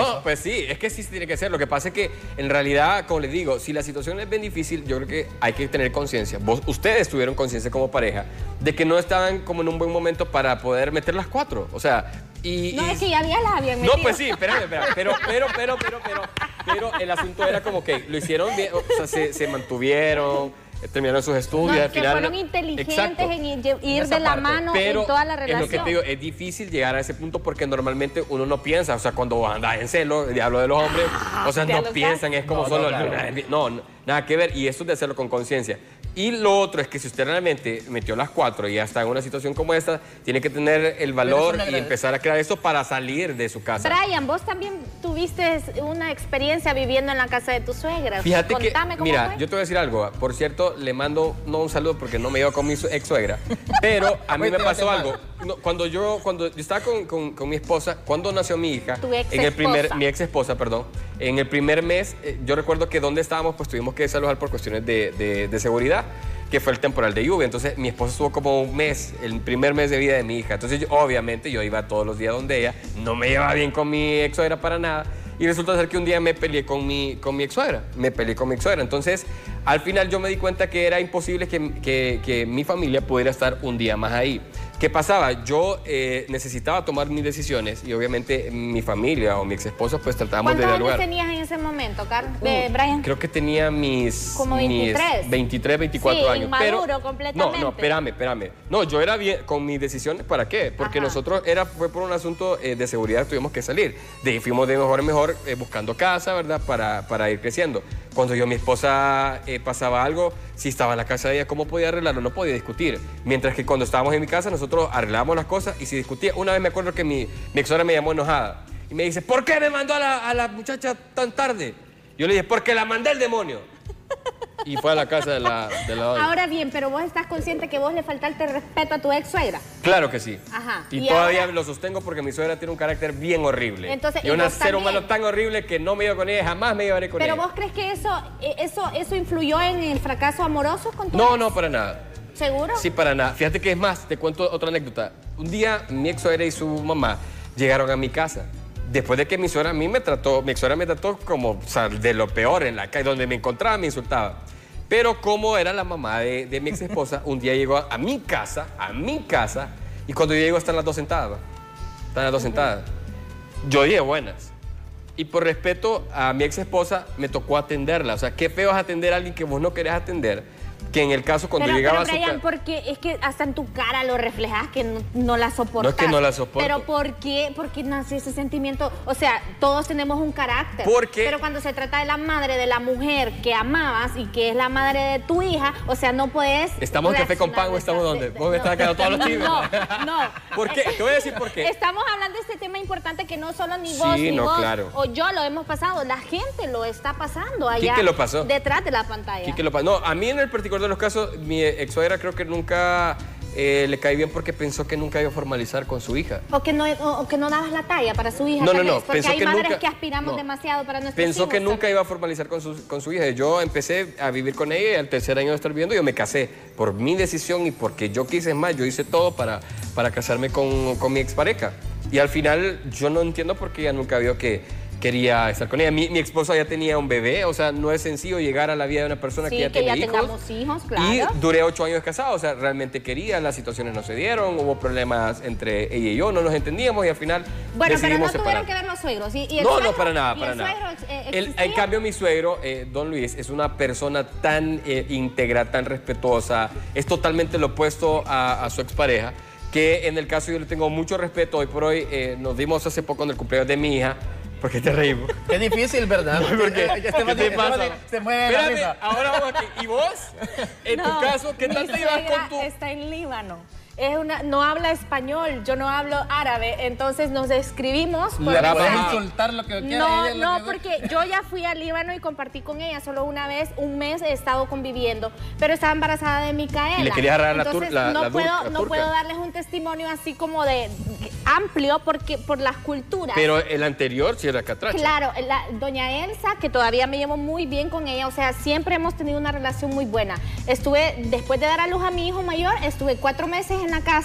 sí, es que sí tiene que ser. Lo que pasa es que, en realidad, como les digo, si la situación es bien difícil, yo creo que hay que tener conciencia. Vos, ustedes tuvieron conciencia como pareja de que no estaban como en un buen momento para poder meter las cuatro. O sea, y... No, y... es que ya, ya las habían metido. No, pues sí, espérame, espérame. Pero, pero, pero, pero, pero, pero el asunto era como que lo hicieron bien, o sea, se, se mantuvieron, terminaron sus estudios, No, al que final... fueron inteligentes Exacto. en ir, ir de la parte. mano Pero en toda la relación. es lo que te digo, es difícil llegar a ese punto porque normalmente uno no piensa, o sea, cuando andas en celo, hablo de los hombres, o sea, no piensan, es como No, solo... no, claro. No, no, nada que ver, y eso es de hacerlo con conciencia. Y lo otro es que si usted realmente metió las cuatro y ya está en una situación como esta, tiene que tener el valor y empezar a crear eso para salir de su casa. Brian, vos también tuviste una experiencia viviendo en la casa de tu suegra. Fíjate Contame que, cómo mira, fue. yo te voy a decir algo. Por cierto, le mando, no un saludo porque no me iba con mi su- ex suegra, pero a mí me pasó algo. No, cuando yo cuando yo estaba con, con, con mi esposa, cuando nació mi hija, Tu ex en el primer, esposa. mi ex esposa, perdón, en el primer mes, eh, yo recuerdo que donde estábamos, pues tuvimos que desalojar por cuestiones de, de, de seguridad, que fue el temporal de lluvia. Entonces, mi esposa estuvo como un mes, el primer mes de vida de mi hija. Entonces, yo, obviamente, yo iba todos los días donde ella, no me llevaba bien con mi ex suegra para nada. Y resulta ser que un día me peleé con mi, con mi ex suegra, me peleé con mi ex suegra. Entonces, al final yo me di cuenta que era imposible que, que, que mi familia pudiera estar un día más ahí. ¿Qué pasaba? Yo eh, necesitaba tomar mis decisiones y obviamente mi familia o mi ex esposa pues tratábamos de ¿Cuántos dialogar. años tenías en ese momento, Carl? Eh, Brian? Creo que tenía mis... Como veintitrés. Mis veintitrés, veinticuatro Sí, años. inmaduro pero, completamente. No, no, espérame, espérame. No, yo era bien con mis decisiones, ¿para qué? Porque Ajá. nosotros era, fue por un asunto eh, de seguridad, tuvimos que salir. De ahí fuimos de mejor en mejor eh, buscando casa, ¿verdad? Para, para ir creciendo. Cuando yo, mi esposa, eh, pasaba algo, si estaba en la casa de ella, ¿cómo podía arreglarlo? No podía discutir. Mientras que cuando estábamos en mi casa, nosotros arreglábamos las cosas y si discutía. Una vez me acuerdo que mi, mi ex suegra me llamó enojada y me dice, ¿por qué me mandó a la, a la muchacha tan tarde? Yo le dije, porque la mandé el demonio. Y fue a la casa de la, de la doña. Ahora bien, pero vos estás consciente que vos le faltaste respeto a tu ex suegra. Claro que sí. Ajá. Y, Y todavía ahora- lo sostengo porque mi suegra tiene un carácter bien horrible. Entonces, y y un vos ser también. humano tan horrible que no me iba con ella, jamás me llevaré con Pero ella. vos crees que eso, eh, eso, eso influyó en el fracaso amoroso con tu No, ex? no, para nada. ¿Seguro? Sí, para nada. Fíjate que es más, te cuento otra anécdota. Un día mi ex suegra y su mamá llegaron a mi casa. Después de que mi suegra a mí me trató, mi ex suegra me trató como o sea, de lo peor en la calle, donde me encontraba me insultaba. Pero como era la mamá de, de mi ex esposa, un día llegó a, a mi casa, a mi casa, y cuando yo llego están las dos sentadas. ¿va? Están las dos sentadas. Yo dije buenas. Y por respeto a mi ex esposa, me tocó atenderla. O sea, qué feo es atender a alguien que vos no querés atender. Que en el caso cuando pero, llegaba pero, a su Brian, casa... porque es que hasta en tu cara lo reflejas que no, no la soportas. No es que no la soporto. Pero ¿por qué? ¿Por qué nació ese sentimiento? O sea, todos tenemos un carácter. Porque- Pero cuando se trata de la madre de la mujer que amabas y que es la madre de tu hija, o sea, no puedes... ¿Estamos en Café con Pan o estamos donde? Vos me estás sacando todos los chismes. No, no. ¿Por qué? Te voy a decir por qué. Estamos hablando de este tema importante que no solo ni vos Sí, ni no, vos claro. o yo lo hemos pasado, la gente lo está pasando allá. Quique lo pasó. Detrás de la pantalla. Quique lo pa- No, a mí en el particular de los casos, mi ex suegra creo que nunca eh, le caí bien porque pensó que nunca iba a formalizar con su hija. O que, no, o, o que no dabas la talla para su hija. No, no, tal no, vez, porque pensó hay que madres nunca- que aspiramos no. demasiado para nuestros Pensó hijos. que nunca iba a formalizar con su, con su hija. Yo empecé a vivir con ella y al tercer año de estar viviendo yo me casé. Por mi decisión y porque yo quise, es más, yo hice todo para, para casarme con, con mi expareja. Y al final yo no entiendo por qué ella nunca vio que quería estar con ella. Mi, mi esposa ya tenía un bebé, o sea, no es sencillo llegar a la vida de una persona Sí, que ya que tiene ya hijos. tengamos hijos, claro. Y duré ocho años casado, o sea, realmente quería, las situaciones no se dieron, hubo problemas entre ella y yo, no nos entendíamos y al final Bueno, pero decidimos no tuvieron separar. que ver los suegros. ¿Y, y el No, suegro? no, para nada, ¿Y para el nada. suegro, eh, El- existía? en cambio, mi suegro, eh, don Luis, es una persona tan eh, íntegra, tan respetuosa, es totalmente lo opuesto a, a su expareja, que en el caso yo le tengo mucho respeto. Hoy por hoy eh, nos dimos hace poco en el cumpleaños de mi hija. ¿Por qué te reímos? Qué difícil, ¿verdad? No, ¿por qué? Este ¿Qué man- te este pasa? man se mueve la Espérame, risa. ahora vamos aquí. ¿Y vos? En tu No, caso, ¿qué tal mi te llevas suegra con tu...? está en Líbano. Es una, no habla español, yo no hablo árabe, entonces nos escribimos. por Le puedes mensaje. insultar lo que quiera. No, ella lo no, que- porque yo ya fui al Líbano y compartí con ella solo una vez, un mes he estado conviviendo, pero estaba embarazada de Micaela. Y le quería agarrar la tur- Entonces, la- no la puedo, turca, no turca. puedo darles un testimonio así como de amplio porque por las culturas. Pero el anterior sí era catracha. Claro, la, doña Elsa, que todavía me llevo muy bien con ella, o sea, siempre hemos tenido una relación muy buena. Estuve, después de dar a luz a mi hijo mayor, estuve cuatro meses en la casa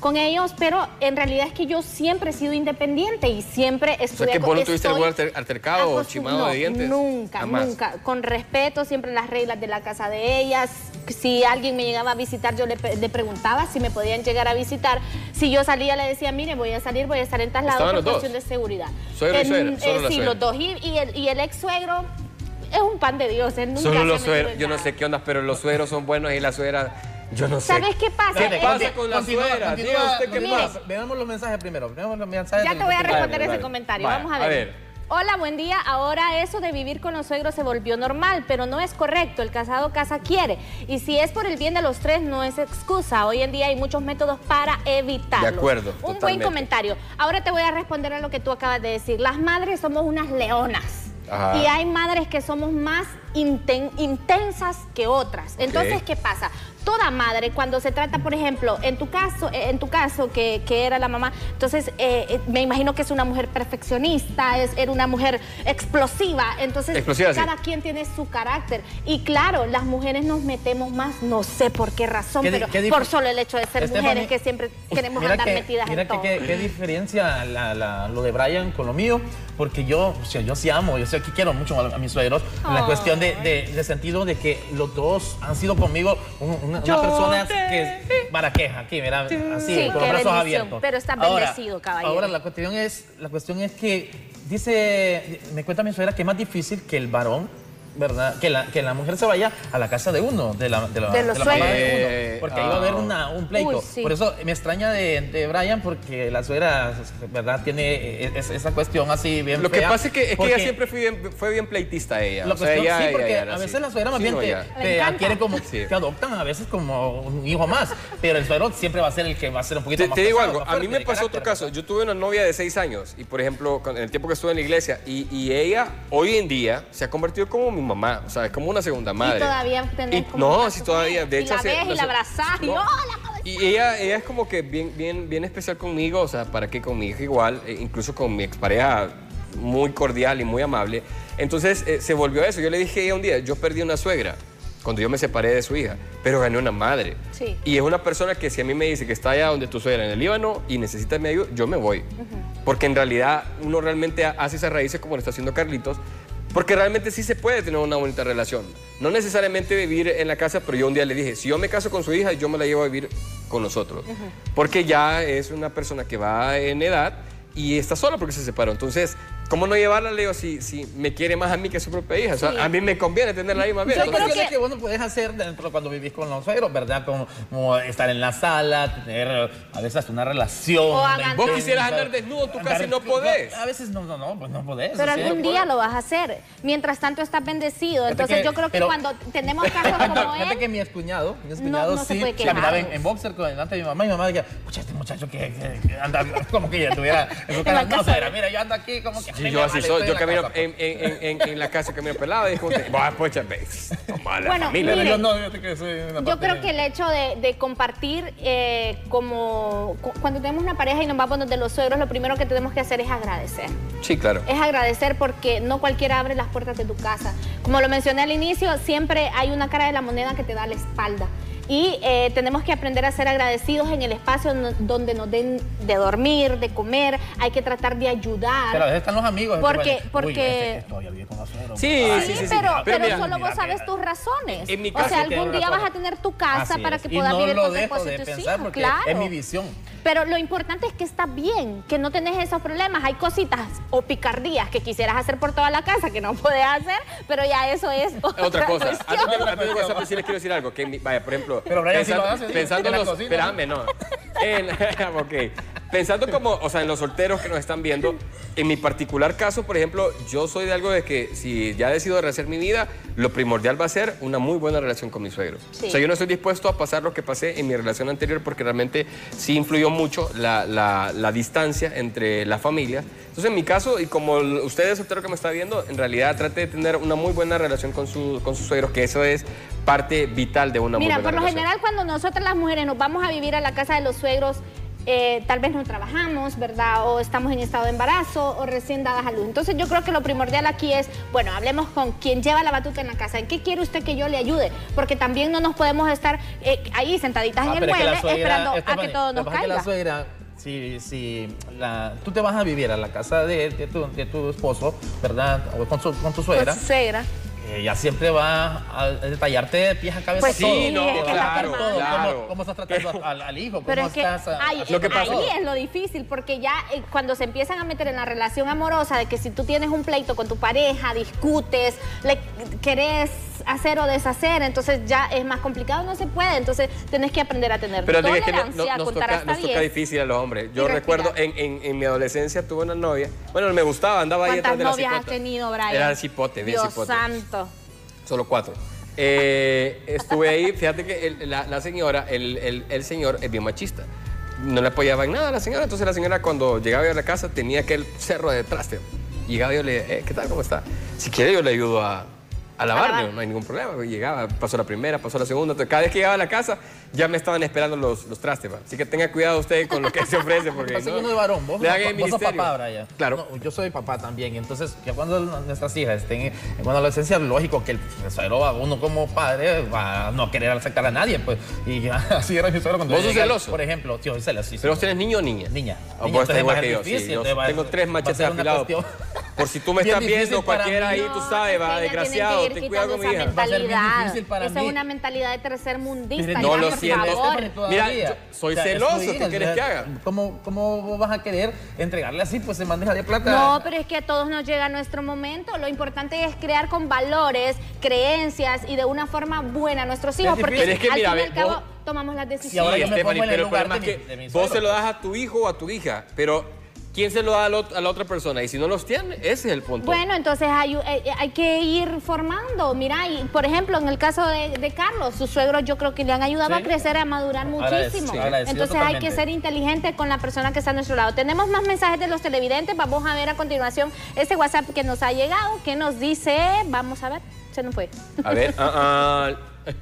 con ellos, pero en realidad es que yo siempre he sido independiente y siempre estuve... O sea, que vos no tuviste algún alter, altercado o chimado no, de dientes. Nunca, Jamás. nunca. Con respeto, siempre las reglas de la casa de ellas. Si alguien me llegaba a visitar, yo le, le preguntaba si me podían llegar a visitar. Si yo salía, le decía, mire, voy a salir, voy a estar en tal lado por cuestión de seguridad. ¿Suegro y suegra? Solo eh, la sí, suegra. los dos. Y, y, el, y el ex suegro es un pan de Dios. Él nunca Solo los se suegros, metió en yo no nada. sé qué onda, pero los suegros son buenos y la suegra, yo no sé. ¿Sabes qué pasa? ¿Qué Eh, pasa con la Continúa, suegra? continúa, Diga usted qué continúa. pasa. Veamos los mensajes primero. Veamos los mensajes. Ya te voy a responder Dale, ese dale. comentario. Vaya, Vamos a ver. a ver. Hola, buen día. Ahora eso de vivir con los suegros se volvió normal, pero no es correcto. El casado casa quiere. Y si es por el bien de los tres, no es excusa. Hoy en día hay muchos métodos para evitarlo. De acuerdo, Un buen totalmente. comentario. Ahora te voy a responder a lo que tú acabas de decir. Las madres somos unas leonas. Ajá. Y hay madres que somos más inten- intensas que otras. Entonces, Ok. ¿qué pasa? Toda madre, cuando se trata, por ejemplo, en tu caso, en tu caso que, que era la mamá, entonces eh, eh, me imagino que es una mujer perfeccionista, es, era una mujer explosiva, entonces Explosiva, sí. cada quien tiene su carácter. Y claro, las mujeres nos metemos más, no sé por qué razón, ¿Qué di- pero qué dif- por solo el hecho de ser Stephanie, mujeres que siempre queremos Mira andar que, metidas mira en que, todo. qué, qué diferencia la, la- lo de Brian con lo mío, porque yo, o sea, yo sí amo, yo sé que quiero mucho a, a mis suegros, en la Oh. cuestión de, de- de sentido de que los dos han sido conmigo un- una, una Yo persona te- que para queja, aquí, mira, así, Sí, con qué los brazos bendición, abiertos. pero está Ahora- bendecido, caballero. Ahora la cuestión es, la cuestión es que dice, me cuenta mi suegra que es más difícil que el varón, ¿verdad? Que la, que la mujer se vaya a la casa de uno, de la, de la, De los la mamá suegros. de uno, porque ahí va a haber una, un pleito. Uy, sí. Por eso me extraña de, de Brian, porque la suegra, ¿verdad? Tiene es- esa cuestión así bien Lo que fea, pasa es que, es que porque ella siempre fue bien, fue bien pleitista ella. la O sea, cuestión- ella- sí, ella porque era a veces así. la suegra más Sí, bien no, te, ya. te adquiere como, Sí. te adoptan a veces como un hijo más, pero el suegro siempre va a ser el que va a ser un poquito Te, más te digo pesado, algo, más a mí fuerte me de pasó otro carácter. caso. Yo tuve una novia de seis años y, por ejemplo, con- en el tiempo que estuve en la iglesia, y, y ella hoy en día se ha convertido como mi mamá, o sea, es como una segunda madre. Y todavía tenés Y- como no, caso sí, con todavía. ella. De Y hecho, la hace- ves y no la sé- abrazás y no. ¡hola! Y ella, ella es como que bien, bien, bien especial conmigo, o sea, para que con mi hija igual, e incluso con mi expareja, muy cordial y muy amable. Entonces eh, se volvió eso. Yo le dije a ella un día, yo perdí una suegra cuando yo me separé de su hija, pero gané una madre. Sí. Y es una persona que si a mí me dice que está allá donde tu suegra, en el Líbano, y necesita mi ayuda, yo me voy. Porque en realidad uno realmente hace esas raíces como lo está haciendo Carlitos, porque realmente sí se puede tener una bonita relación. No necesariamente vivir en la casa, pero yo un día le dije, si yo me caso con su hija, yo me la llevo a vivir con nosotros. Porque ya es una persona que va en edad y está sola porque se separó. Entonces, ¿cómo no llevarla, Leo, si, si me quiere más a mí que a su propia hija? O sea, Sí. a mí me conviene tenerla ahí más bien. Hay Entonces, cuestiones que... vos no puedes hacer dentro cuando vivís con los suegros, ¿verdad? Como, como estar en la sala, tener a veces hasta una relación. O una hagan- vos intensa, quisieras andar desnudo en tu casa y no andar- podés. A veces no, no, no, pues no podés. Pero o sea, algún no día podés. lo vas a hacer. Mientras tanto estás bendecido. Fíjate Entonces que- yo creo que pero- cuando tenemos casos como Fíjate que él, mi excuñado, mi No- excuñado no se sí, puede quejar. caminaba en, en boxer con delante de mi mamá y mi mamá decía, pucha, este muchacho que, que- que anda como que ya tuviera en su En la casa. No, casa. suegra, mira, yo ando aquí como que... Sí, me yo así vale, soy. estoy Yo en la camino casa, pues. en, en, en, en la casa, camino pelado y es como que, "Bah, pocha, ves, toma la Bueno, familia". Pero mire, yo no, fíjate que soy una yo parte creo de- que el hecho de, de compartir eh, como cu- cuando tenemos una pareja y nos vamos donde los suegros, lo primero que tenemos que hacer es agradecer. Sí, claro. Es agradecer porque no cualquiera abre las puertas de tu casa. Como lo mencioné al inicio, siempre hay una cara de la moneda que te da la espalda. Y eh, tenemos que aprender a ser agradecidos en el espacio no- donde nos den de dormir, de comer. Hay que tratar de ayudar. Pero a veces están los amigos. Porque- Uy, porque- este, todavía vive con los suegros. Sí, Ay, sí, sí, sí. pero, Pero pero mira, solo mira, vos sabes mira. tus razones. En mi o caso, sea, tienes algún día razón. vas a tener tu casa Así para es. que Y puedas no vivir lo con tu dejo esposo de y tus pensar hijos. porque Claro. es mi visión. Pero lo importante es que estás bien, que no tenés esos problemas. Hay cositas o picardías que quisieras hacer por toda la casa que no podés hacer, pero ya eso es otra, Otra cosa. cuestión. Antes de, antes de WhatsApp, sí les quiero decir algo. Que mi- vaya, por ejemplo, Pero Brian sí pensando, lo hace, ¿sí? pensando En la los, cocina, espérame, no. En- ok. Pensando como, o sea, en los solteros que nos están viendo, en mi particular caso, por ejemplo, yo soy de algo de que si ya decido rehacer mi vida, lo primordial va a ser una muy buena relación con mis suegros. Sí. O sea, yo no estoy dispuesto a pasar lo que pasé en mi relación anterior porque realmente sí influyó mucho la, la, la distancia entre las familias. Entonces, en mi caso, y como el- ustedes, soltero que me está viendo, en realidad trate de tener una muy buena relación con, su, con sus suegros, que eso es parte vital de una Mira, muy por buena lo relación. general cuando nosotras las mujeres nos vamos a vivir a la casa de los suegros, eh, tal vez no trabajamos, ¿verdad? O estamos en estado de embarazo o recién dadas a luz. Entonces yo creo que lo primordial aquí es, bueno, hablemos con quien lleva la batuta en la casa. ¿En qué quiere usted que yo le ayude? Porque también no nos podemos estar eh, ahí sentaditas Ah, en el pero es que mueble la suegra, esperando a Stephanie, que todo lo nos que pasa es que caiga. la suegra, si, si la, tú te vas a vivir a la casa de, de, tu, de tu esposo, ¿verdad? O con, su, con tu suegra. Con su suegra. Ella siempre va a detallarte de pies a cabeza Pues sí, todo. no, Te va a claro, contar todo, claro. ¿Cómo, cómo estás tratando al, al hijo? ¿Cómo Pero es que estás a- ahí, haciendo ahí todo? es lo difícil, porque ya eh, cuando se empiezan a meter en la relación amorosa, de que si tú tienes un pleito con tu pareja, discutes, le querés hacer o deshacer, entonces ya es más complicado, no se puede, entonces tenés que aprender a tener Pero es que no- tolerancia, no- nos, contar toca, hasta nos toca diez. difícil a los hombres. Yo Y recuerdo en, en, en mi adolescencia tuve una novia. Bueno, me gustaba, andaba ahí ¿Cuántas detrás de la novias has cipota. tenido, Brian? Era cipote, bien Dios cipote. santo. Solo cuatro. Eh, estuve ahí, fíjate que el- la, la señora, el, el, el señor es bien machista. No le apoyaba en nada a la señora, entonces la señora cuando llegaba yo a la casa tenía aquel cerro de traste. Llegaba yo y le dije, eh, ¿qué tal? ¿Cómo está? Si quiere yo le ayudo a, a lavarme, no hay ningún problema. Llegaba, pasó la primera, pasó la segunda, entonces cada vez que llegaba a la casa ya me estaban esperando los, los trastes. ¿va? Así que tenga cuidado usted con lo que se ofrece porque Pasa que no, uno es varón, vos, le sos- hagan el vos sos ministerio. papá, Brian. Claro. No, yo soy papá también, entonces que cuando nuestras hijas estén en en una adolescencia, lógico que el suegro, va, uno como padre va a no querer aceptar a nadie, pues. Y así era mi suegro cuando ¿Vos yo sos llegué, celoso? Por ejemplo, tío, soy celoso. ¿Pero vos tenés niño o niña? Niña. O Niña, vos estás entonces igual va a que ser yo, sí. difícil, Yo entonces va a- tengo tres va a machetes ser una afilados. cuestión Por si tú me bien estás viendo, difícil para cualquiera mí. ahí, tú sabes, va, desgraciado, ten cuidado con mi hija. Va a ser bien mentalidad. difícil para Esa mí. es una mentalidad de tercer mundista. Mire, No ya, lo por siento. favor. Mira, yo soy celoso, ¿qué quieres que haga? ¿Cómo, ¿Cómo vos vas a querer entregarle así, pues, en bandeja de plata? No, pero es que a todos nos llega nuestro momento. Lo importante es crear con valores, creencias y de una forma buena a nuestros hijos, porque Pero es que, al mira, fin y ve, al cabo vos- tomamos las Y decisiones. ahora Sí, yo me Stephanie, pongo en el pero el lugar problema de es mi- que de mi vos suegro. se lo das a tu hijo o a tu hija, pero ¿quién se lo da a, la ot- a la otra persona? Y si no los tiene, ese es el punto. Bueno, entonces hay, eh, hay que ir formando. Mira, y, por ejemplo, en el caso de, de Carlos, sus suegros yo creo que le han ayudado Sí. a crecer, a madurar Agradecido, muchísimo. sí, agradecido Entonces hay que totalmente. ser inteligente con la persona que está a nuestro lado. Tenemos más mensajes de los televidentes. Vamos a ver a continuación este WhatsApp que nos ha llegado, que nos dice, vamos a ver, se nos fue. A ver, ah, ah.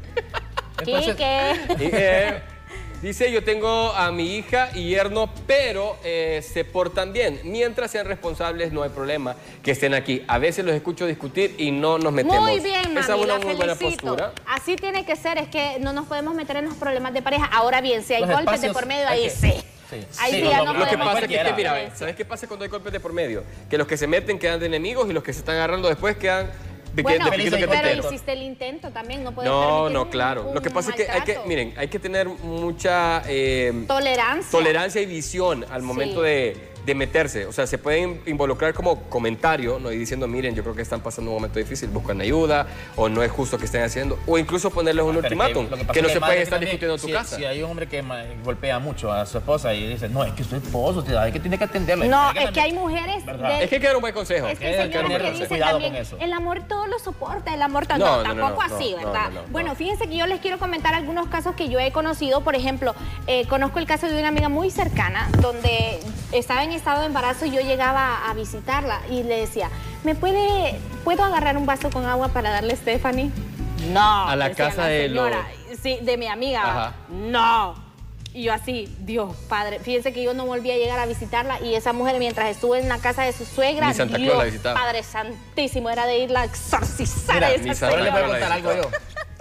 Quique. Y, eh, dice, yo tengo a mi hija y yerno, pero eh, se portan bien. Mientras sean responsables, no hay problema que estén aquí. A veces los escucho discutir y no nos metemos. Muy bien, mami, Esa es una la muy buena felicito. postura. Así tiene que ser, es que no nos podemos meter en los problemas de pareja. Ahora bien, si hay Los golpes de espacios por medio, hay ahí que- sí. Sí. Ahí sí, lo- ya lo- no Lo que podemos pasa es que, cualquiera. mira, ve, ¿sabes qué pasa cuando hay golpes de por medio? Que los que se meten quedan de enemigos y los que se están agarrando después quedan de, Bueno, de piquito que pero tetero. hiciste el intento también, no puedes No, permitir no, un- claro. Lo un que pasa es que hay que, maltrato. miren, hay que tener mucha eh, Tolerancia. tolerancia y visión al momento Sí. de, de meterse. O sea, se pueden involucrar como comentario, ¿no? Y diciendo, miren, yo creo que están pasando un momento difícil, buscan ayuda, o no es justo que estén haciendo, o incluso ponerles un Pero es ultimátum, lo que, pasa no es se que puede madre estar también, discutiendo en tu si, casa. Si hay un hombre que ma- golpea mucho a su esposa y dice, no, es que su esposo, te hay que tiene que atenderlo. No, Hay que es que hay mujeres ¿verdad? de- Es que hay que dar un buen consejo. Es que Hay hay que señoras tener que dicen cuidado también, con eso. el amor todo lo soporta, el amor tan- No, no, no, no, tampoco no, así, no, ¿verdad? no, no, no. Bueno, fíjense que yo les quiero comentar algunos casos que yo he conocido. Por ejemplo, eh, conozco el caso de una amiga muy cercana donde estaba en estado de embarazo y yo llegaba a visitarla y le decía, ¿me puede, puedo agarrar un vaso con agua para darle a Stephanie? No. A la decía casa de señora. Sí, de mi amiga. Ajá. No. Y yo así, Dios, padre, fíjense que yo no volví a llegar a visitarla y esa mujer mientras estuvo en la casa de su suegra, Ni Santa Claus Dios, la visitaba. Padre Santísimo, era de irla a exorcizar Mira, a ni esa Santa Ahora les voy a señora. contar algo yo.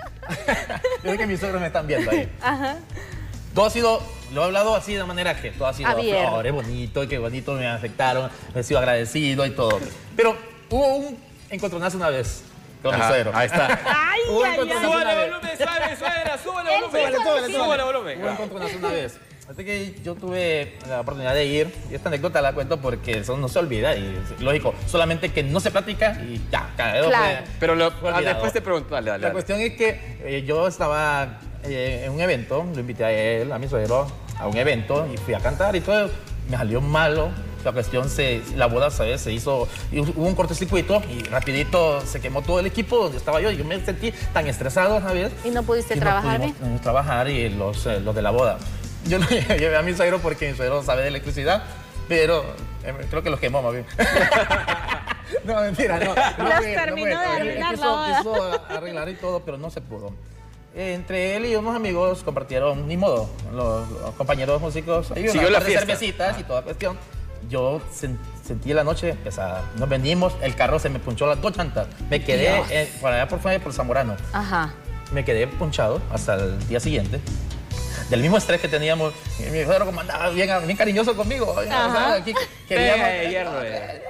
Yo sé que mis suegros me están viendo ahí. Ajá. Todo ha sido, lo he hablado así de manera que todo ha sido Abierto. flores, bonito, y qué bonito me aceptaron, me he sido agradecido y todo. Pero hubo un encontronazo una vez con mi Ajá, suegro. ahí está. Ay, Hubo un ay, ay. encontronazo una Súbale vez. volumen, suave, suegra, súbale Él volumen. sí, súbale, Súbale volumen. Hubo un encontronazo una vez. Así que yo tuve la oportunidad de ir, y esta anécdota la cuento porque eso no se olvida, y es lógico, solamente que no se platica y ya, quedó, Claro. fue- Pero lo- fue ah, olvidado. después te pregunto, dale, dale. La dale. cuestión es que eh, yo estaba eh, en un evento, lo invité a él, a mi suegro, a un evento y fui a cantar y todo. Me salió malo. La cuestión, se, la boda, ¿sabes? Se hizo, y hubo un cortocircuito y rapidito se quemó todo el equipo donde estaba yo. Yo me sentí tan estresado, ¿sabes? ¿Y no pudiste Y no trabajar bien? pudimos, eh, trabajar y los, eh, los de la boda. Yo lo llevé a mi suegro porque mi suegro sabe de electricidad, pero eh, creo que los quemó más bien. No, mentira, no. no Los fue, no terminó fue. de Él arruinar quiso- la boda. quiso arreglar y todo, pero no se pudo. Eh, entre él y unos amigos compartieron, ni modo, los, los compañeros músicos, hay Siguió una la par de fiesta. cervecitas y toda cuestión. Yo sen, sentí la noche pesada. Nos vendimos, el carro se me punchó las dos llantas. Me quedé eh, por allá por, por Zamorano. Ajá. Me quedé punchado hasta el día siguiente. Del mismo estrés que teníamos, mi suegro como andaba bien, bien cariñoso conmigo. O sea, aquí queríamos... Eh, hierro, eh.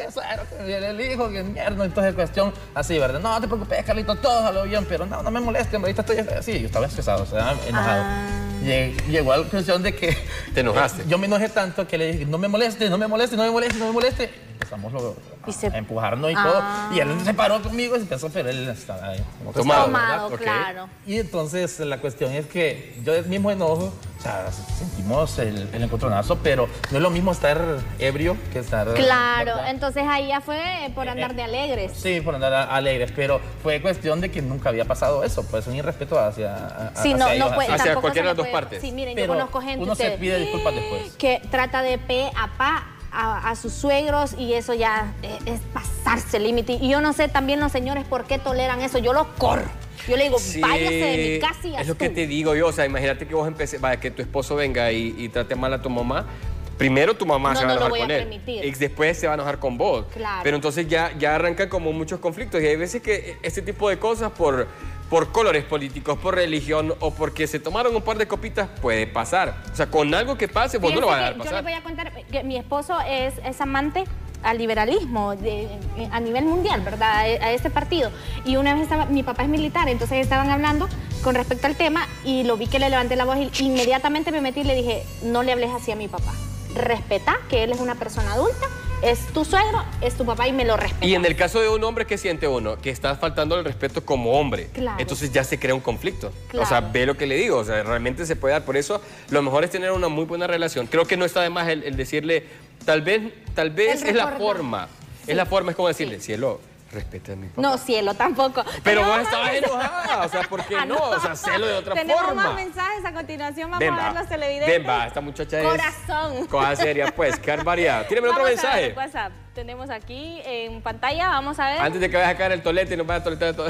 El hijo, que mierda, entonces cuestión así, ¿verdad? No, no te preocupes, Carlito, todo salió bien, pero no, no me molestes, ahorita estoy así. Yo estaba estresado, o sea, enojado. Ah. Lleg- Llegó a la cuestión de que... ¿Te enojaste? Yo me enojé tanto que le dije, no me moleste, no me moleste, no me moleste, no me moleste. Empezamos lo- Y se- a empujarnos y Ah. todo. Y él se paró conmigo y se empezó, pero él estaba ahí. como que Tomado, estaba, Tomado, ¿verdad? Ok. claro. y entonces la cuestión es que yo del mismo enojo, o sea, sentimos el, el encontronazo, pero no es lo mismo estar ebrio que estar... Claro, ¿verdad? entonces ahí ya fue por andar de alegres. Sí, por andar a- alegres, pero fue cuestión de que nunca había pasado eso, pues un irrespeto hacia, a- Sí, hacia no, ellos, no puede, Hacia tampoco cualquiera se de las le dos puede- partes. Sí, miren, Pero yo conozco gente uno se ustedes, pide disculpas después. que trata de pe a pa a, a sus suegros y eso ya eh, es pasarse el límite. Y yo no sé también los señores por qué toleran eso. Yo los corro. Yo le digo, Sí, váyase de mi casa y es lo tú. que te digo yo, o sea, imagínate que vos empecé, vaya, que tu esposo venga y, y trate mal a tu mamá. Primero tu mamá No, se va a no lo enojar voy a con él. permitir. Y después se va a enojar con vos. Claro. Pero entonces ya, ya arrancan como muchos conflictos. Y hay veces que este tipo de cosas por, por colores políticos, por religión o porque se tomaron un par de copitas puede pasar. O sea, con algo que pase, vos no lo vas a Fíjense dejar que yo les pasar. voy a contar que mi esposo es, es amante al liberalismo de- a nivel mundial, ¿verdad? A, a ese partido. Y una vez estaba, mi papá es militar, entonces estaban hablando con respecto al tema y lo vi que le levanté la voz y inmediatamente me metí y le dije, no le hables así a mi papá. Respeta que él es una persona adulta, es tu suegro, es tu papá y me lo respeta. Y en el caso de un hombre, ¿qué siente uno? Que está faltando el respeto como hombre. Claro. Entonces ya se crea un conflicto. Claro. O sea, ve lo que le digo. O sea, realmente se puede dar. Por eso, lo mejor es tener una muy buena relación. Creo que no está de más el, el decirle, tal vez, tal vez El es la recordar. forma. Sí. Es la forma, es como decirle, cielo, respeta a mi papá. No, cielo, tampoco. Pero Tenemos vos más estabas mensajes. enojada. O sea, ¿por qué Ah, no? O sea, hacelo de otra Tenemos forma. más mensajes a continuación. Vamos Ven, a ver va. los televidentes. Ven, va, esta muchacha es... Corazón. Cosa seria, pues, qué barbaridad. Tírame otro Vamos a ver mensaje. el WhatsApp. Tenemos aquí en pantalla, vamos a ver. Antes de que vayas a caer el tolete y nos vaya a toletar todo.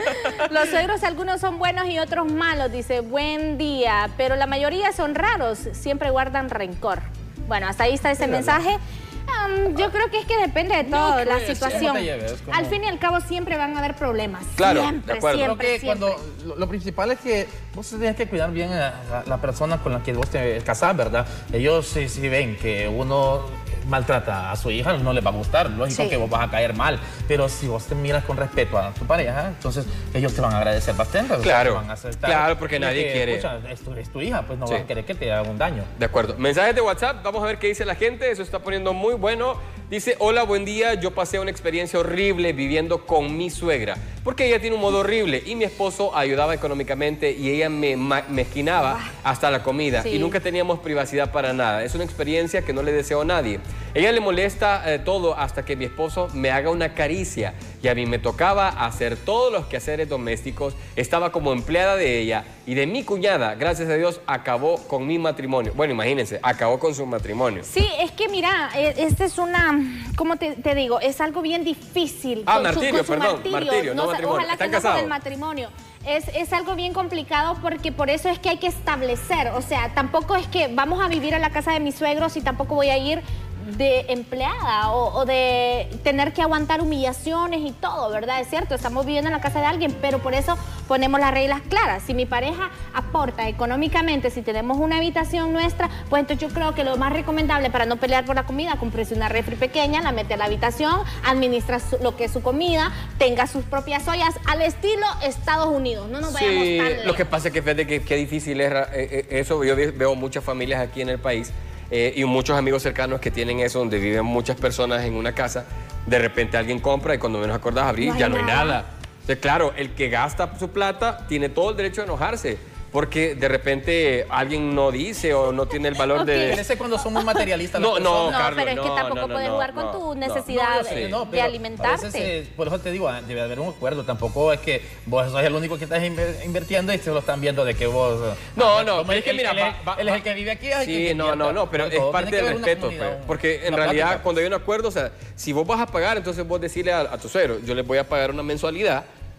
Los suegros, algunos son buenos y otros malos, dice, buen día, pero la mayoría son raros, siempre guardan rencor. Bueno, hasta ahí está ese mensaje. Um, yo creo que es que depende de todo, la creo, situación. sí, no te lleves, como- Al fin y al cabo siempre van a haber problemas. Claro, siempre, de acuerdo. siempre, Creo que siempre. cuando lo, lo principal es que vos tienes que cuidar bien a, a la persona con la que vos te casás, ¿verdad? Ellos si, si ven que uno maltrata a su hija, no les va a gustar, lógico Sí. que vos vas a caer mal, pero si vos te miras con respeto a tu pareja, entonces ellos te van a agradecer bastante. o sea, Claro, te van a aceptar claro, porque de nadie que, quiere. pucha, es, tu, es tu hija, pues no Sí. vas a querer que te haga un daño. De acuerdo. Mensajes de WhatsApp, vamos a ver qué dice la gente. Eso está poniendo muy bueno. Dice, hola, buen día. Yo pasé una experiencia horrible viviendo con mi suegra, porque ella tiene un modo horrible y mi esposo ayudaba económicamente y ella me ma- mezquinaba hasta la comida Sí. y nunca teníamos privacidad para nada. Es una experiencia que no le deseo a nadie. Ella le molesta eh, todo hasta que mi esposo me haga una caricia y a mí me tocaba hacer todos los quehaceres domésticos. Estaba como empleada de ella y de mi cuñada, gracias a Dios, acabó con mi matrimonio. Bueno, imagínense, acabó con su matrimonio. Sí, es que mira, e- esta es una, ¿cómo te, te digo? Es algo bien difícil. Ah, con su- martirio, con su perdón, martirio. martirio, no sé, matrimonio. Ojalá ¿Están que no con casados? el matrimonio. Es, es algo bien complicado porque por eso es que hay que establecer, o sea, tampoco es que vamos a vivir a la casa de mis suegros y tampoco voy a ir de empleada o, o de tener que aguantar humillaciones y todo, ¿verdad? Es cierto, estamos viviendo en la casa de alguien, pero por eso ponemos las reglas claras. Si mi pareja aporta económicamente, si tenemos una habitación nuestra, pues entonces yo creo que lo más recomendable para no pelear por la comida, comprese una refri pequeña, la mete a la habitación, administra su- lo que es su comida, tenga sus propias ollas, al estilo Estados Unidos. No nos vayamos Sí, tan lo lejos. que pasa es que fíjate que qué difícil es eh, eh, eso. Yo ve- veo muchas familias aquí en el país eh, y muchos amigos cercanos que tienen eso, donde viven muchas personas en una casa. De repente alguien compra y cuando menos acordás abrir, No hay ya no hay nada. nada. Entonces, claro, el que gasta su plata tiene todo el derecho de enojarse. Porque de repente alguien no dice o no tiene el valor Ok. de... Parece cuando somos materialistas. No, las no, personas. No, Carlos, pero es que no, tampoco no, no, puedes no, jugar con no, tu no. necesidad No, yo sé, de, no, de pero alimentarte. a veces, eh, por eso te digo, ah, debe haber un acuerdo. Tampoco es que vos sos el único que estás inver- invirtiendo y se lo están viendo de que vos... No, ah, no, como pero es que él- mira, él, va- es- va- él es el que vive aquí. es el Sí, que no, invierta. no, no, pero Todo es tiene parte que del haber una respeto, comunidad, pues, un- porque en una realidad plática. cuando hay un acuerdo, o sea, si vos vas a pagar, entonces vos decirle a, a tu suegro, yo les voy a pagar una mensualidad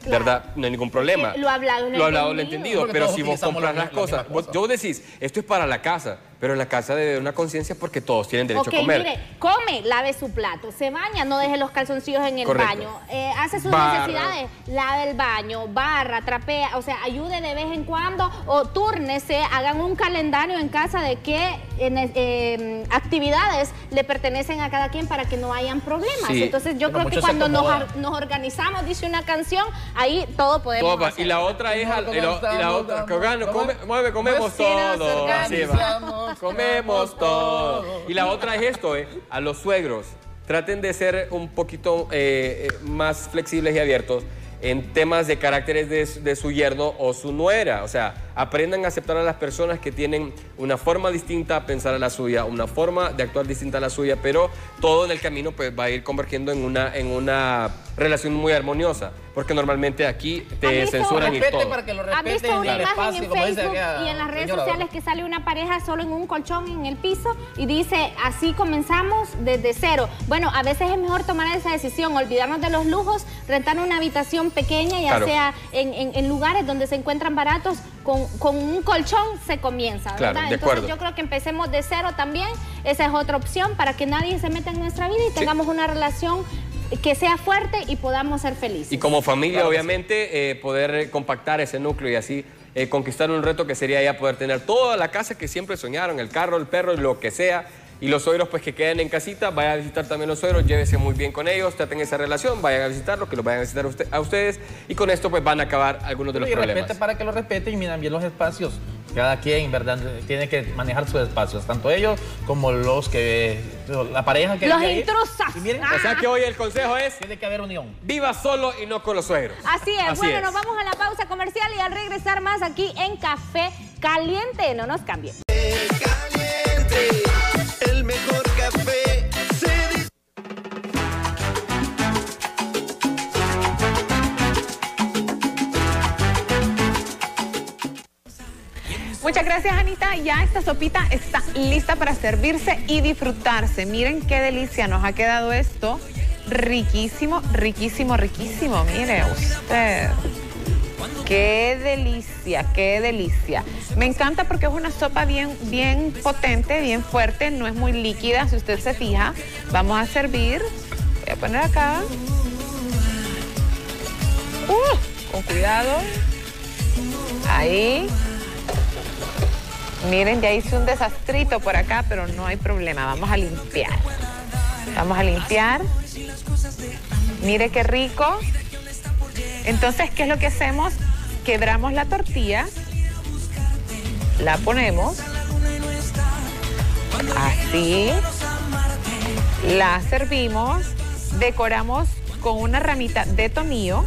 claro. ¿verdad? No hay ningún problema. Lo hablado, lo hablado, lo entendido. Porque pero si vos compras las cosas, vos, yo decís, esto es para la casa, pero en la casa debe haber una conciencia porque todos tienen derecho okay, a comer. Mire, come, lave su plato, se baña, no deje los calzoncillos en el Correcto. baño, eh, hace sus barra. necesidades, lave el baño, barra, trapea, o sea, ayude de vez en cuando o túrnese, hagan un calendario en casa de qué eh, eh, actividades le pertenecen a cada quien para que no hayan problemas. Sí. Entonces yo pero creo que cuando nos, nos organizamos, dice una canción, ahí todo podemos todo hacer. Y la otra es, al, y, lo, y la otra, Cogano, come, mueve, comemos todo. Así va. Comemos todo. Y la otra es esto, eh, a los suegros, traten de ser un poquito eh, más flexibles y abiertos en temas de caracteres de, de su yerno o su nuera. O sea, aprendan a aceptar a las personas que tienen una forma distinta a pensar a la suya, una forma de actuar distinta a la suya, pero todo en el camino pues va a ir convergiendo en una, en una relación muy armoniosa, porque normalmente aquí te censuran y todo. Para que lo ¿Han visto una imagen en Facebook dice, y en las redes sociales que sale una pareja solo en un colchón en el piso y dice, así comenzamos desde cero? Bueno, a veces es mejor tomar esa decisión, olvidarnos de los lujos, rentar una habitación pequeña, ya claro. sea en, en, en lugares donde se encuentran baratos, con, con un colchón se comienza, ¿verdad? Claro, de Entonces acuerdo. yo creo que empecemos de cero también, esa es otra opción para que nadie se meta en nuestra vida y tengamos sí. una relación que sea fuerte y podamos ser felices. Y como familia, claro, obviamente, eh, poder compactar ese núcleo y así eh, conquistar un reto que sería ya poder tener toda la casa que siempre soñaron, el carro, el perro, lo que sea. Y los suegros pues que queden en casita, vayan a visitar también los suegros, llévese muy bien con ellos, traten esa relación, vayan a visitarlos, que los vayan a visitar a, usted, a ustedes y con esto pues van a acabar algunos de los y problemas. Respete para que lo respeten y miren bien los espacios. Cada quien, ¿verdad? Tiene que manejar sus espacios, tanto ellos como los que... la pareja que... Los intrusos. Ah. O sea que hoy el consejo es... Tiene que haber unión. Viva solo y no con los suegros. Así es. Así bueno, es. nos vamos a la pausa comercial y al regresar más aquí en Café Caliente. No nos cambien. Caliente, el mejor café se dice. Muchas gracias, Anita. Ya esta sopita está lista para servirse y disfrutarse. Miren qué delicia nos ha quedado esto. Riquísimo, riquísimo, riquísimo. Mire usted. Qué delicia, qué delicia. Me encanta porque es una sopa bien, bien potente, bien fuerte. No es muy líquida, si usted se fija. Vamos a servir. Voy a poner acá. Uh, con cuidado. Ahí. Miren, ya hice un desastrito por acá, pero no hay problema. Vamos a limpiar. Vamos a limpiar. Mire qué rico. Entonces, ¿qué es lo que hacemos? Quebramos la tortilla. La ponemos. Así. La servimos. Decoramos con una ramita de tomillo.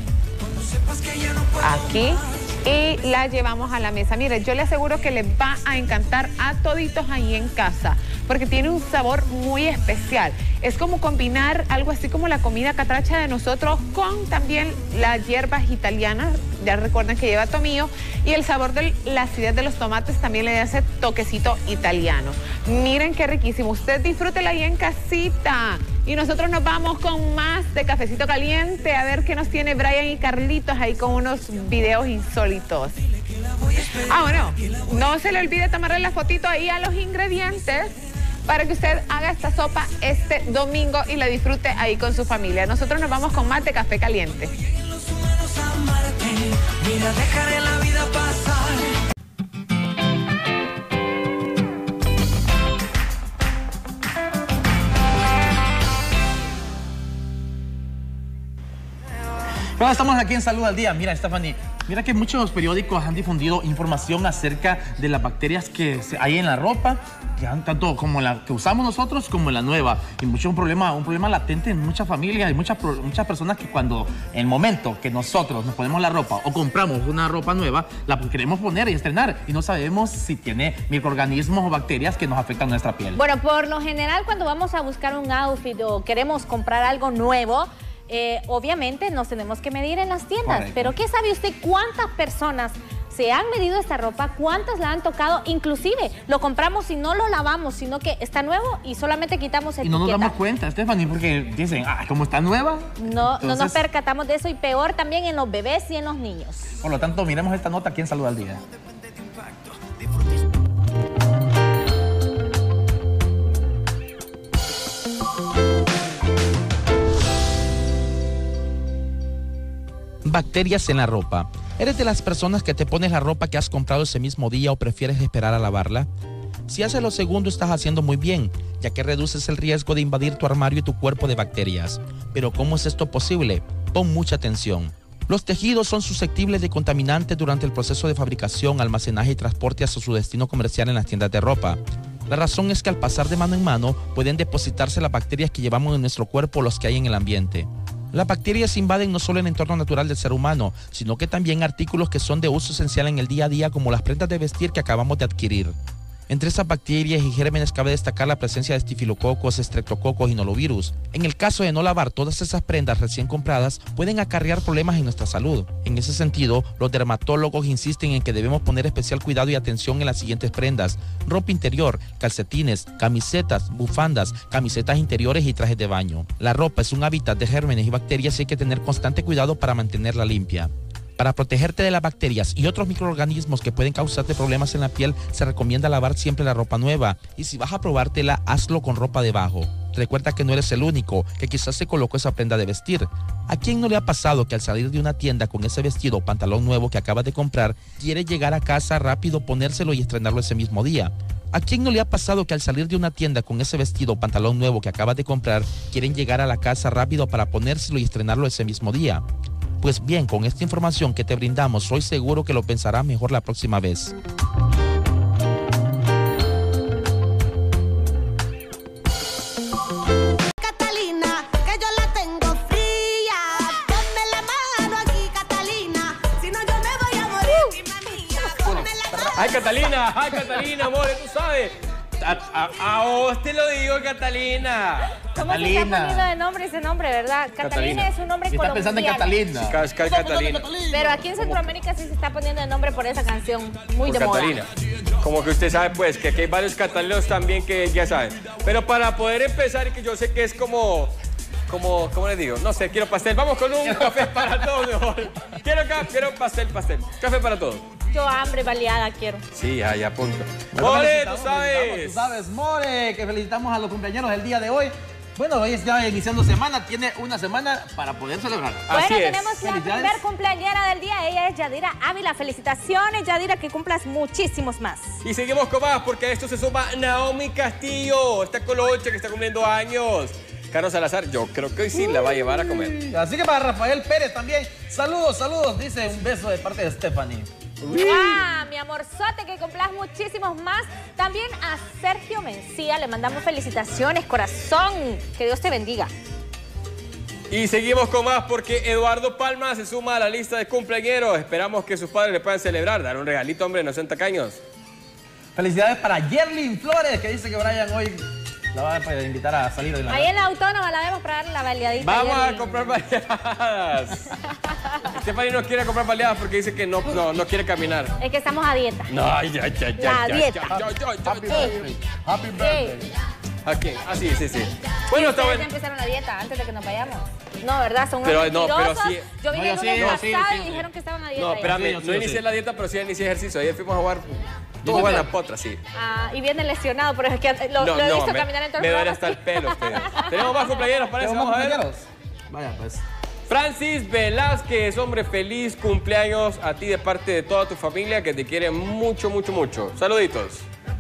Aquí. Y la llevamos a la mesa. Mire, yo le aseguro que les va a encantar a toditos ahí en casa, porque tiene un sabor muy especial. Es como combinar algo así como la comida catracha de nosotros con también las hierbas italianas. Ya recuerden que lleva tomillo y el sabor de la acidez de los tomates también le da ese toquecito italiano. Miren qué riquísimo. Usted disfrútela ahí en casita. Y nosotros nos vamos con más de Cafecito Caliente, a ver qué nos tiene Brian y Carlitos ahí con unos videos insólitos. Ah, bueno, no se le olvide tomarle la fotito ahí a los ingredientes para que usted haga esta sopa este domingo y la disfrute ahí con su familia. Nosotros nos vamos con más de Café Caliente. Mira, dejaré la vida pasar. Bueno, estamos aquí en Salud al Día. Mira, Stephanie, mira que muchos periódicos han difundido información acerca de las bacterias que hay en la ropa, que han, tanto como la que usamos nosotros como la nueva. Y mucho un problema, un problema latente en muchas familias. Hay muchas, muchas personas que cuando, en el momento que nosotros nos ponemos la ropa o compramos una ropa nueva, la queremos poner y estrenar y no sabemos si tiene microorganismos o bacterias que nos afectan nuestra piel. Bueno, por lo general, cuando vamos a buscar un outfit o queremos comprar algo nuevo, Eh, obviamente nos tenemos que medir en las tiendas. Correcto. Pero ¿qué sabe usted cuántas personas ¿Se han medido esta ropa? ¿Cuántas la han tocado? Inclusive, lo compramos y no lo lavamos, sino que está nuevo y solamente quitamos etiqueta. Y no nos damos cuenta, Stephanie, porque dicen, ah, como está nueva. No, Entonces, no nos percatamos de eso y peor también en los bebés y en los niños. Por lo tanto, miremos esta nota aquí en Salud al Día. Bacterias en la ropa. ¿Eres de las personas que te pones la ropa que has comprado ese mismo día o prefieres esperar a lavarla? Si haces lo segundo, estás haciendo muy bien, ya que reduces el riesgo de invadir tu armario y tu cuerpo de bacterias. Pero ¿cómo es esto posible? Pon mucha atención. Los tejidos son susceptibles de contaminantes durante el proceso de fabricación, almacenaje y transporte hacia su destino comercial en las tiendas de ropa. La razón es que al pasar de mano en mano pueden depositarse las bacterias que llevamos en nuestro cuerpo o los que hay en el ambiente. Las bacterias invaden no solo el entorno natural del ser humano, sino que también artículos que son de uso esencial en el día a día, como las prendas de vestir que acabamos de adquirir. Entre esas bacterias y gérmenes cabe destacar la presencia de estafilococos, estreptococos y norovirus. En el caso de no lavar todas esas prendas recién compradas, pueden acarrear problemas en nuestra salud. En ese sentido, los dermatólogos insisten en que debemos poner especial cuidado y atención en las siguientes prendas: ropa interior, calcetines, camisetas, bufandas, camisetas interiores y trajes de baño. La ropa es un hábitat de gérmenes y bacterias y hay que tener constante cuidado para mantenerla limpia. Para protegerte de las bacterias y otros microorganismos que pueden causarte problemas en la piel, se recomienda lavar siempre la ropa nueva. Y si vas a probártela, hazlo con ropa debajo. Recuerda que no eres el único que quizás se colocó esa prenda de vestir. ¿A quién no le ha pasado que al salir de una tienda con ese vestido o pantalón nuevo que acaba de comprar, quiere llegar a casa rápido, ponérselo y estrenarlo ese mismo día? ¿A quién no le ha pasado que al salir de una tienda con ese vestido o pantalón nuevo que acaba de comprar, quieren llegar a la casa rápido para ponérselo y estrenarlo ese mismo día? Pues bien, con esta información que te brindamos, soy seguro que lo pensarás mejor la próxima vez. Catalina, que yo la tengo fría. Ponme la mano aquí, Catalina. Si no, yo me voy a morir, prima mía. Ponme la mano. Ay, Catalina, ay, Catalina, amor, tú sabes. A, a, a vos te lo digo, Catalina. ¿Cómo se está poniendo de nombre ese nombre, verdad? Catalina, Catalina es un nombre está colombiano. Pensando en Catalina. Cal, cal, Catalina. Pero aquí en Centroamérica sí se está poniendo de nombre por esa canción muy por de Catalina. Moda. Como que usted sabe, pues, que aquí hay varios catalinos también que ya saben. Pero para poder empezar, y que yo sé que es como... Como, ¿cómo les digo? No sé, quiero pastel. Vamos con un café para todos mejor. Quiero, quiero pastel, pastel. Café para todos. Yo hambre baleada quiero. Sí, ya, ya, punto. More, tú sabes. Tú sabes, More, que felicitamos a los cumpleaños del día de hoy. Bueno, hoy está iniciando semana, tiene una semana para poder celebrar. Bueno, Así es. tenemos la primer cumpleañera del día, ella es Yadira Ávila. Felicitaciones, Yadira, que cumplas muchísimos más. Y seguimos con más, porque a esto se suma Naomi Castillo, esta colocha que está cumpliendo años. Carlos Salazar, yo creo que hoy sí la va a llevar a comer. Así que para Rafael Pérez también, saludos, saludos, dice un beso de parte de Stephanie. ¡Ah, mi amorzote, que cumplas muchísimos más! También a Sergio Mencía le mandamos felicitaciones, corazón. Que Dios te bendiga. Y seguimos con más, porque Eduardo Palma se suma a la lista de cumpleañeros. Esperamos que sus padres le puedan celebrar, dar un regalito, hombre, no sean tacaños. Felicidades para Yerlin Flores, que dice que Brian hoy la va a invitar a salir de la... Ahí en la Autónoma la vemos para darle la baleadita. Vamos a comprar baleadas. Stephanie no quiere comprar baleadas porque dice que no, no, no quiere caminar. Es que estamos a dieta. No, ya, ya, ya. La ya, dieta. Ya, ya, ya, ya, Happy ya. birthday. Happy birthday. Aquí, ah, sí, sí, sí. Bueno, está Ustedes bueno. ya empezaron la dieta antes de que nos vayamos. No, ¿verdad? Son unos Pero, no, pero mentirosos. sí. Yo vine No, el yo lunes sí, yo pasado sí, y sí, sí. dijeron que estaban a dieta. No, ya. espérame, Sí, yo sí, no yo inicié sí. la dieta, pero sí inicié ejercicio. Ayer fuimos a jugar fútbol en la potra, sí. Ah, y viene lesionado, pero es que lo, No, lo he no, visto me, caminar en todos me los duele programas. hasta el pelo, ustedes. Tenemos más cumpleaños, parece. ¿Tenemos Vamos a ver. compañeros? Vaya, pues. Francis Velázquez, hombre, feliz cumpleaños a ti de parte de toda tu familia que te quiere mucho, mucho, mucho. Saluditos.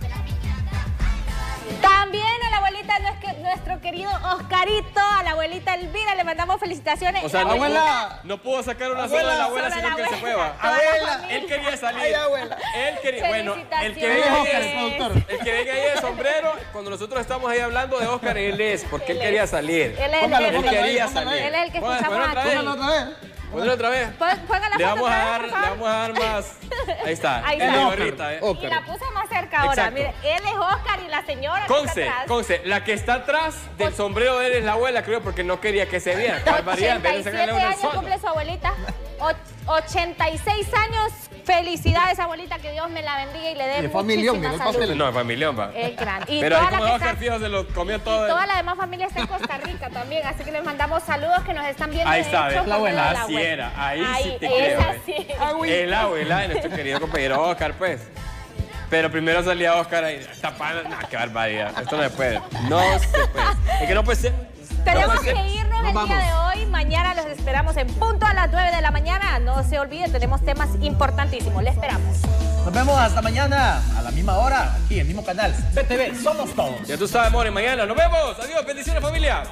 También a la abuelita, nuestro, nuestro querido Oscarito, a la abuelita Elvira, le mandamos felicitaciones. O sea, La no, abuela. no pudo sacar una Abuela. sola de la abuela, Solo sino la que se abuela. fue, va. Toda la Abuela. familia. Él quería salir. Ay, abuela. Él quería, bueno, el que Felicitaciones. venga Oscar, ahí, el productor. el que venga ahí de sombrero, cuando nosotros estamos ahí hablando de Oscar, él es, porque él Él quería es. salir. Él es el Póngalo, que- Él póngalo ahí, quería póngalo salir. ahí. Él es el que Ponlo- escuchamos ponlo otra aquí. vez. Póngalo otra vez. Ponlo otra vez. Pon- Ponga la Le foto vamos a otra dar, vez, le por favor. vamos a dar más. Ahí está. Ahí el está. de ahorita, eh. Y la puse más cerca ahora. Exacto. Mire, él es Oscar y la señora que Conce, está atrás. Conce, la que está atrás del sombrero de él es la abuela, creo, porque no quería que se viera. Qué barbaridad, en vez de ochenta y sacarle siete una al años sol. cumple su abuelita. O- ochenta y seis años. Felicidades, abuelita, que Dios me la bendiga y le dé muchísima salud. No, familión, va. Es grande. Y pero toda ahí como la que Oscar está- Fijo se lo comió todo. Y toda la demás familia está en Costa Rica también, así que les mandamos saludos que nos están viendo. Ahí de está, hecho, ¿ves? La por medio abuela. de la Así web. era, ahí, Ahí, sí te es creo. así. ¿ves? Es la abuela de nuestro querido compañero Oscar, pues. Pero primero salía Oscar ahí, tapando. Nah, qué barbaridad. Esto no se puede. No se puede. Es que no puede ser. Tenemos No puede que ser. irnos Nos el día vamos. de hoy. Mañana los esperamos en punto a las nueve de la mañana. No se olviden, tenemos temas importantísimos. Les esperamos. Nos vemos hasta mañana, a la misma hora, aquí en el mismo canal. B T V, somos todos. Ya tú sabes, amores, mañana nos vemos. Adiós, bendiciones, familia.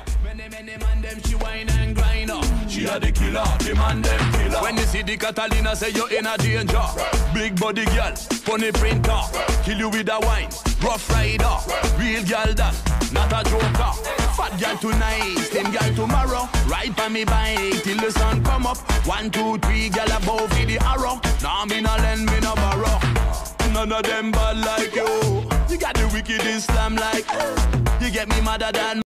She a the killer, the man them killer. When you see the Catalina, say you're in a danger. Big body girl, funny printer. Kill you with a wine, rough rider. Real girl that, not a joker. Fat girl tonight, slim girl tomorrow. Ride by me bike till the sun come up. One, two, three, girl above the arrow. Nah, me no lend, me no borrow. None of them bad like you. You got the wicked Islam like. You get me madder than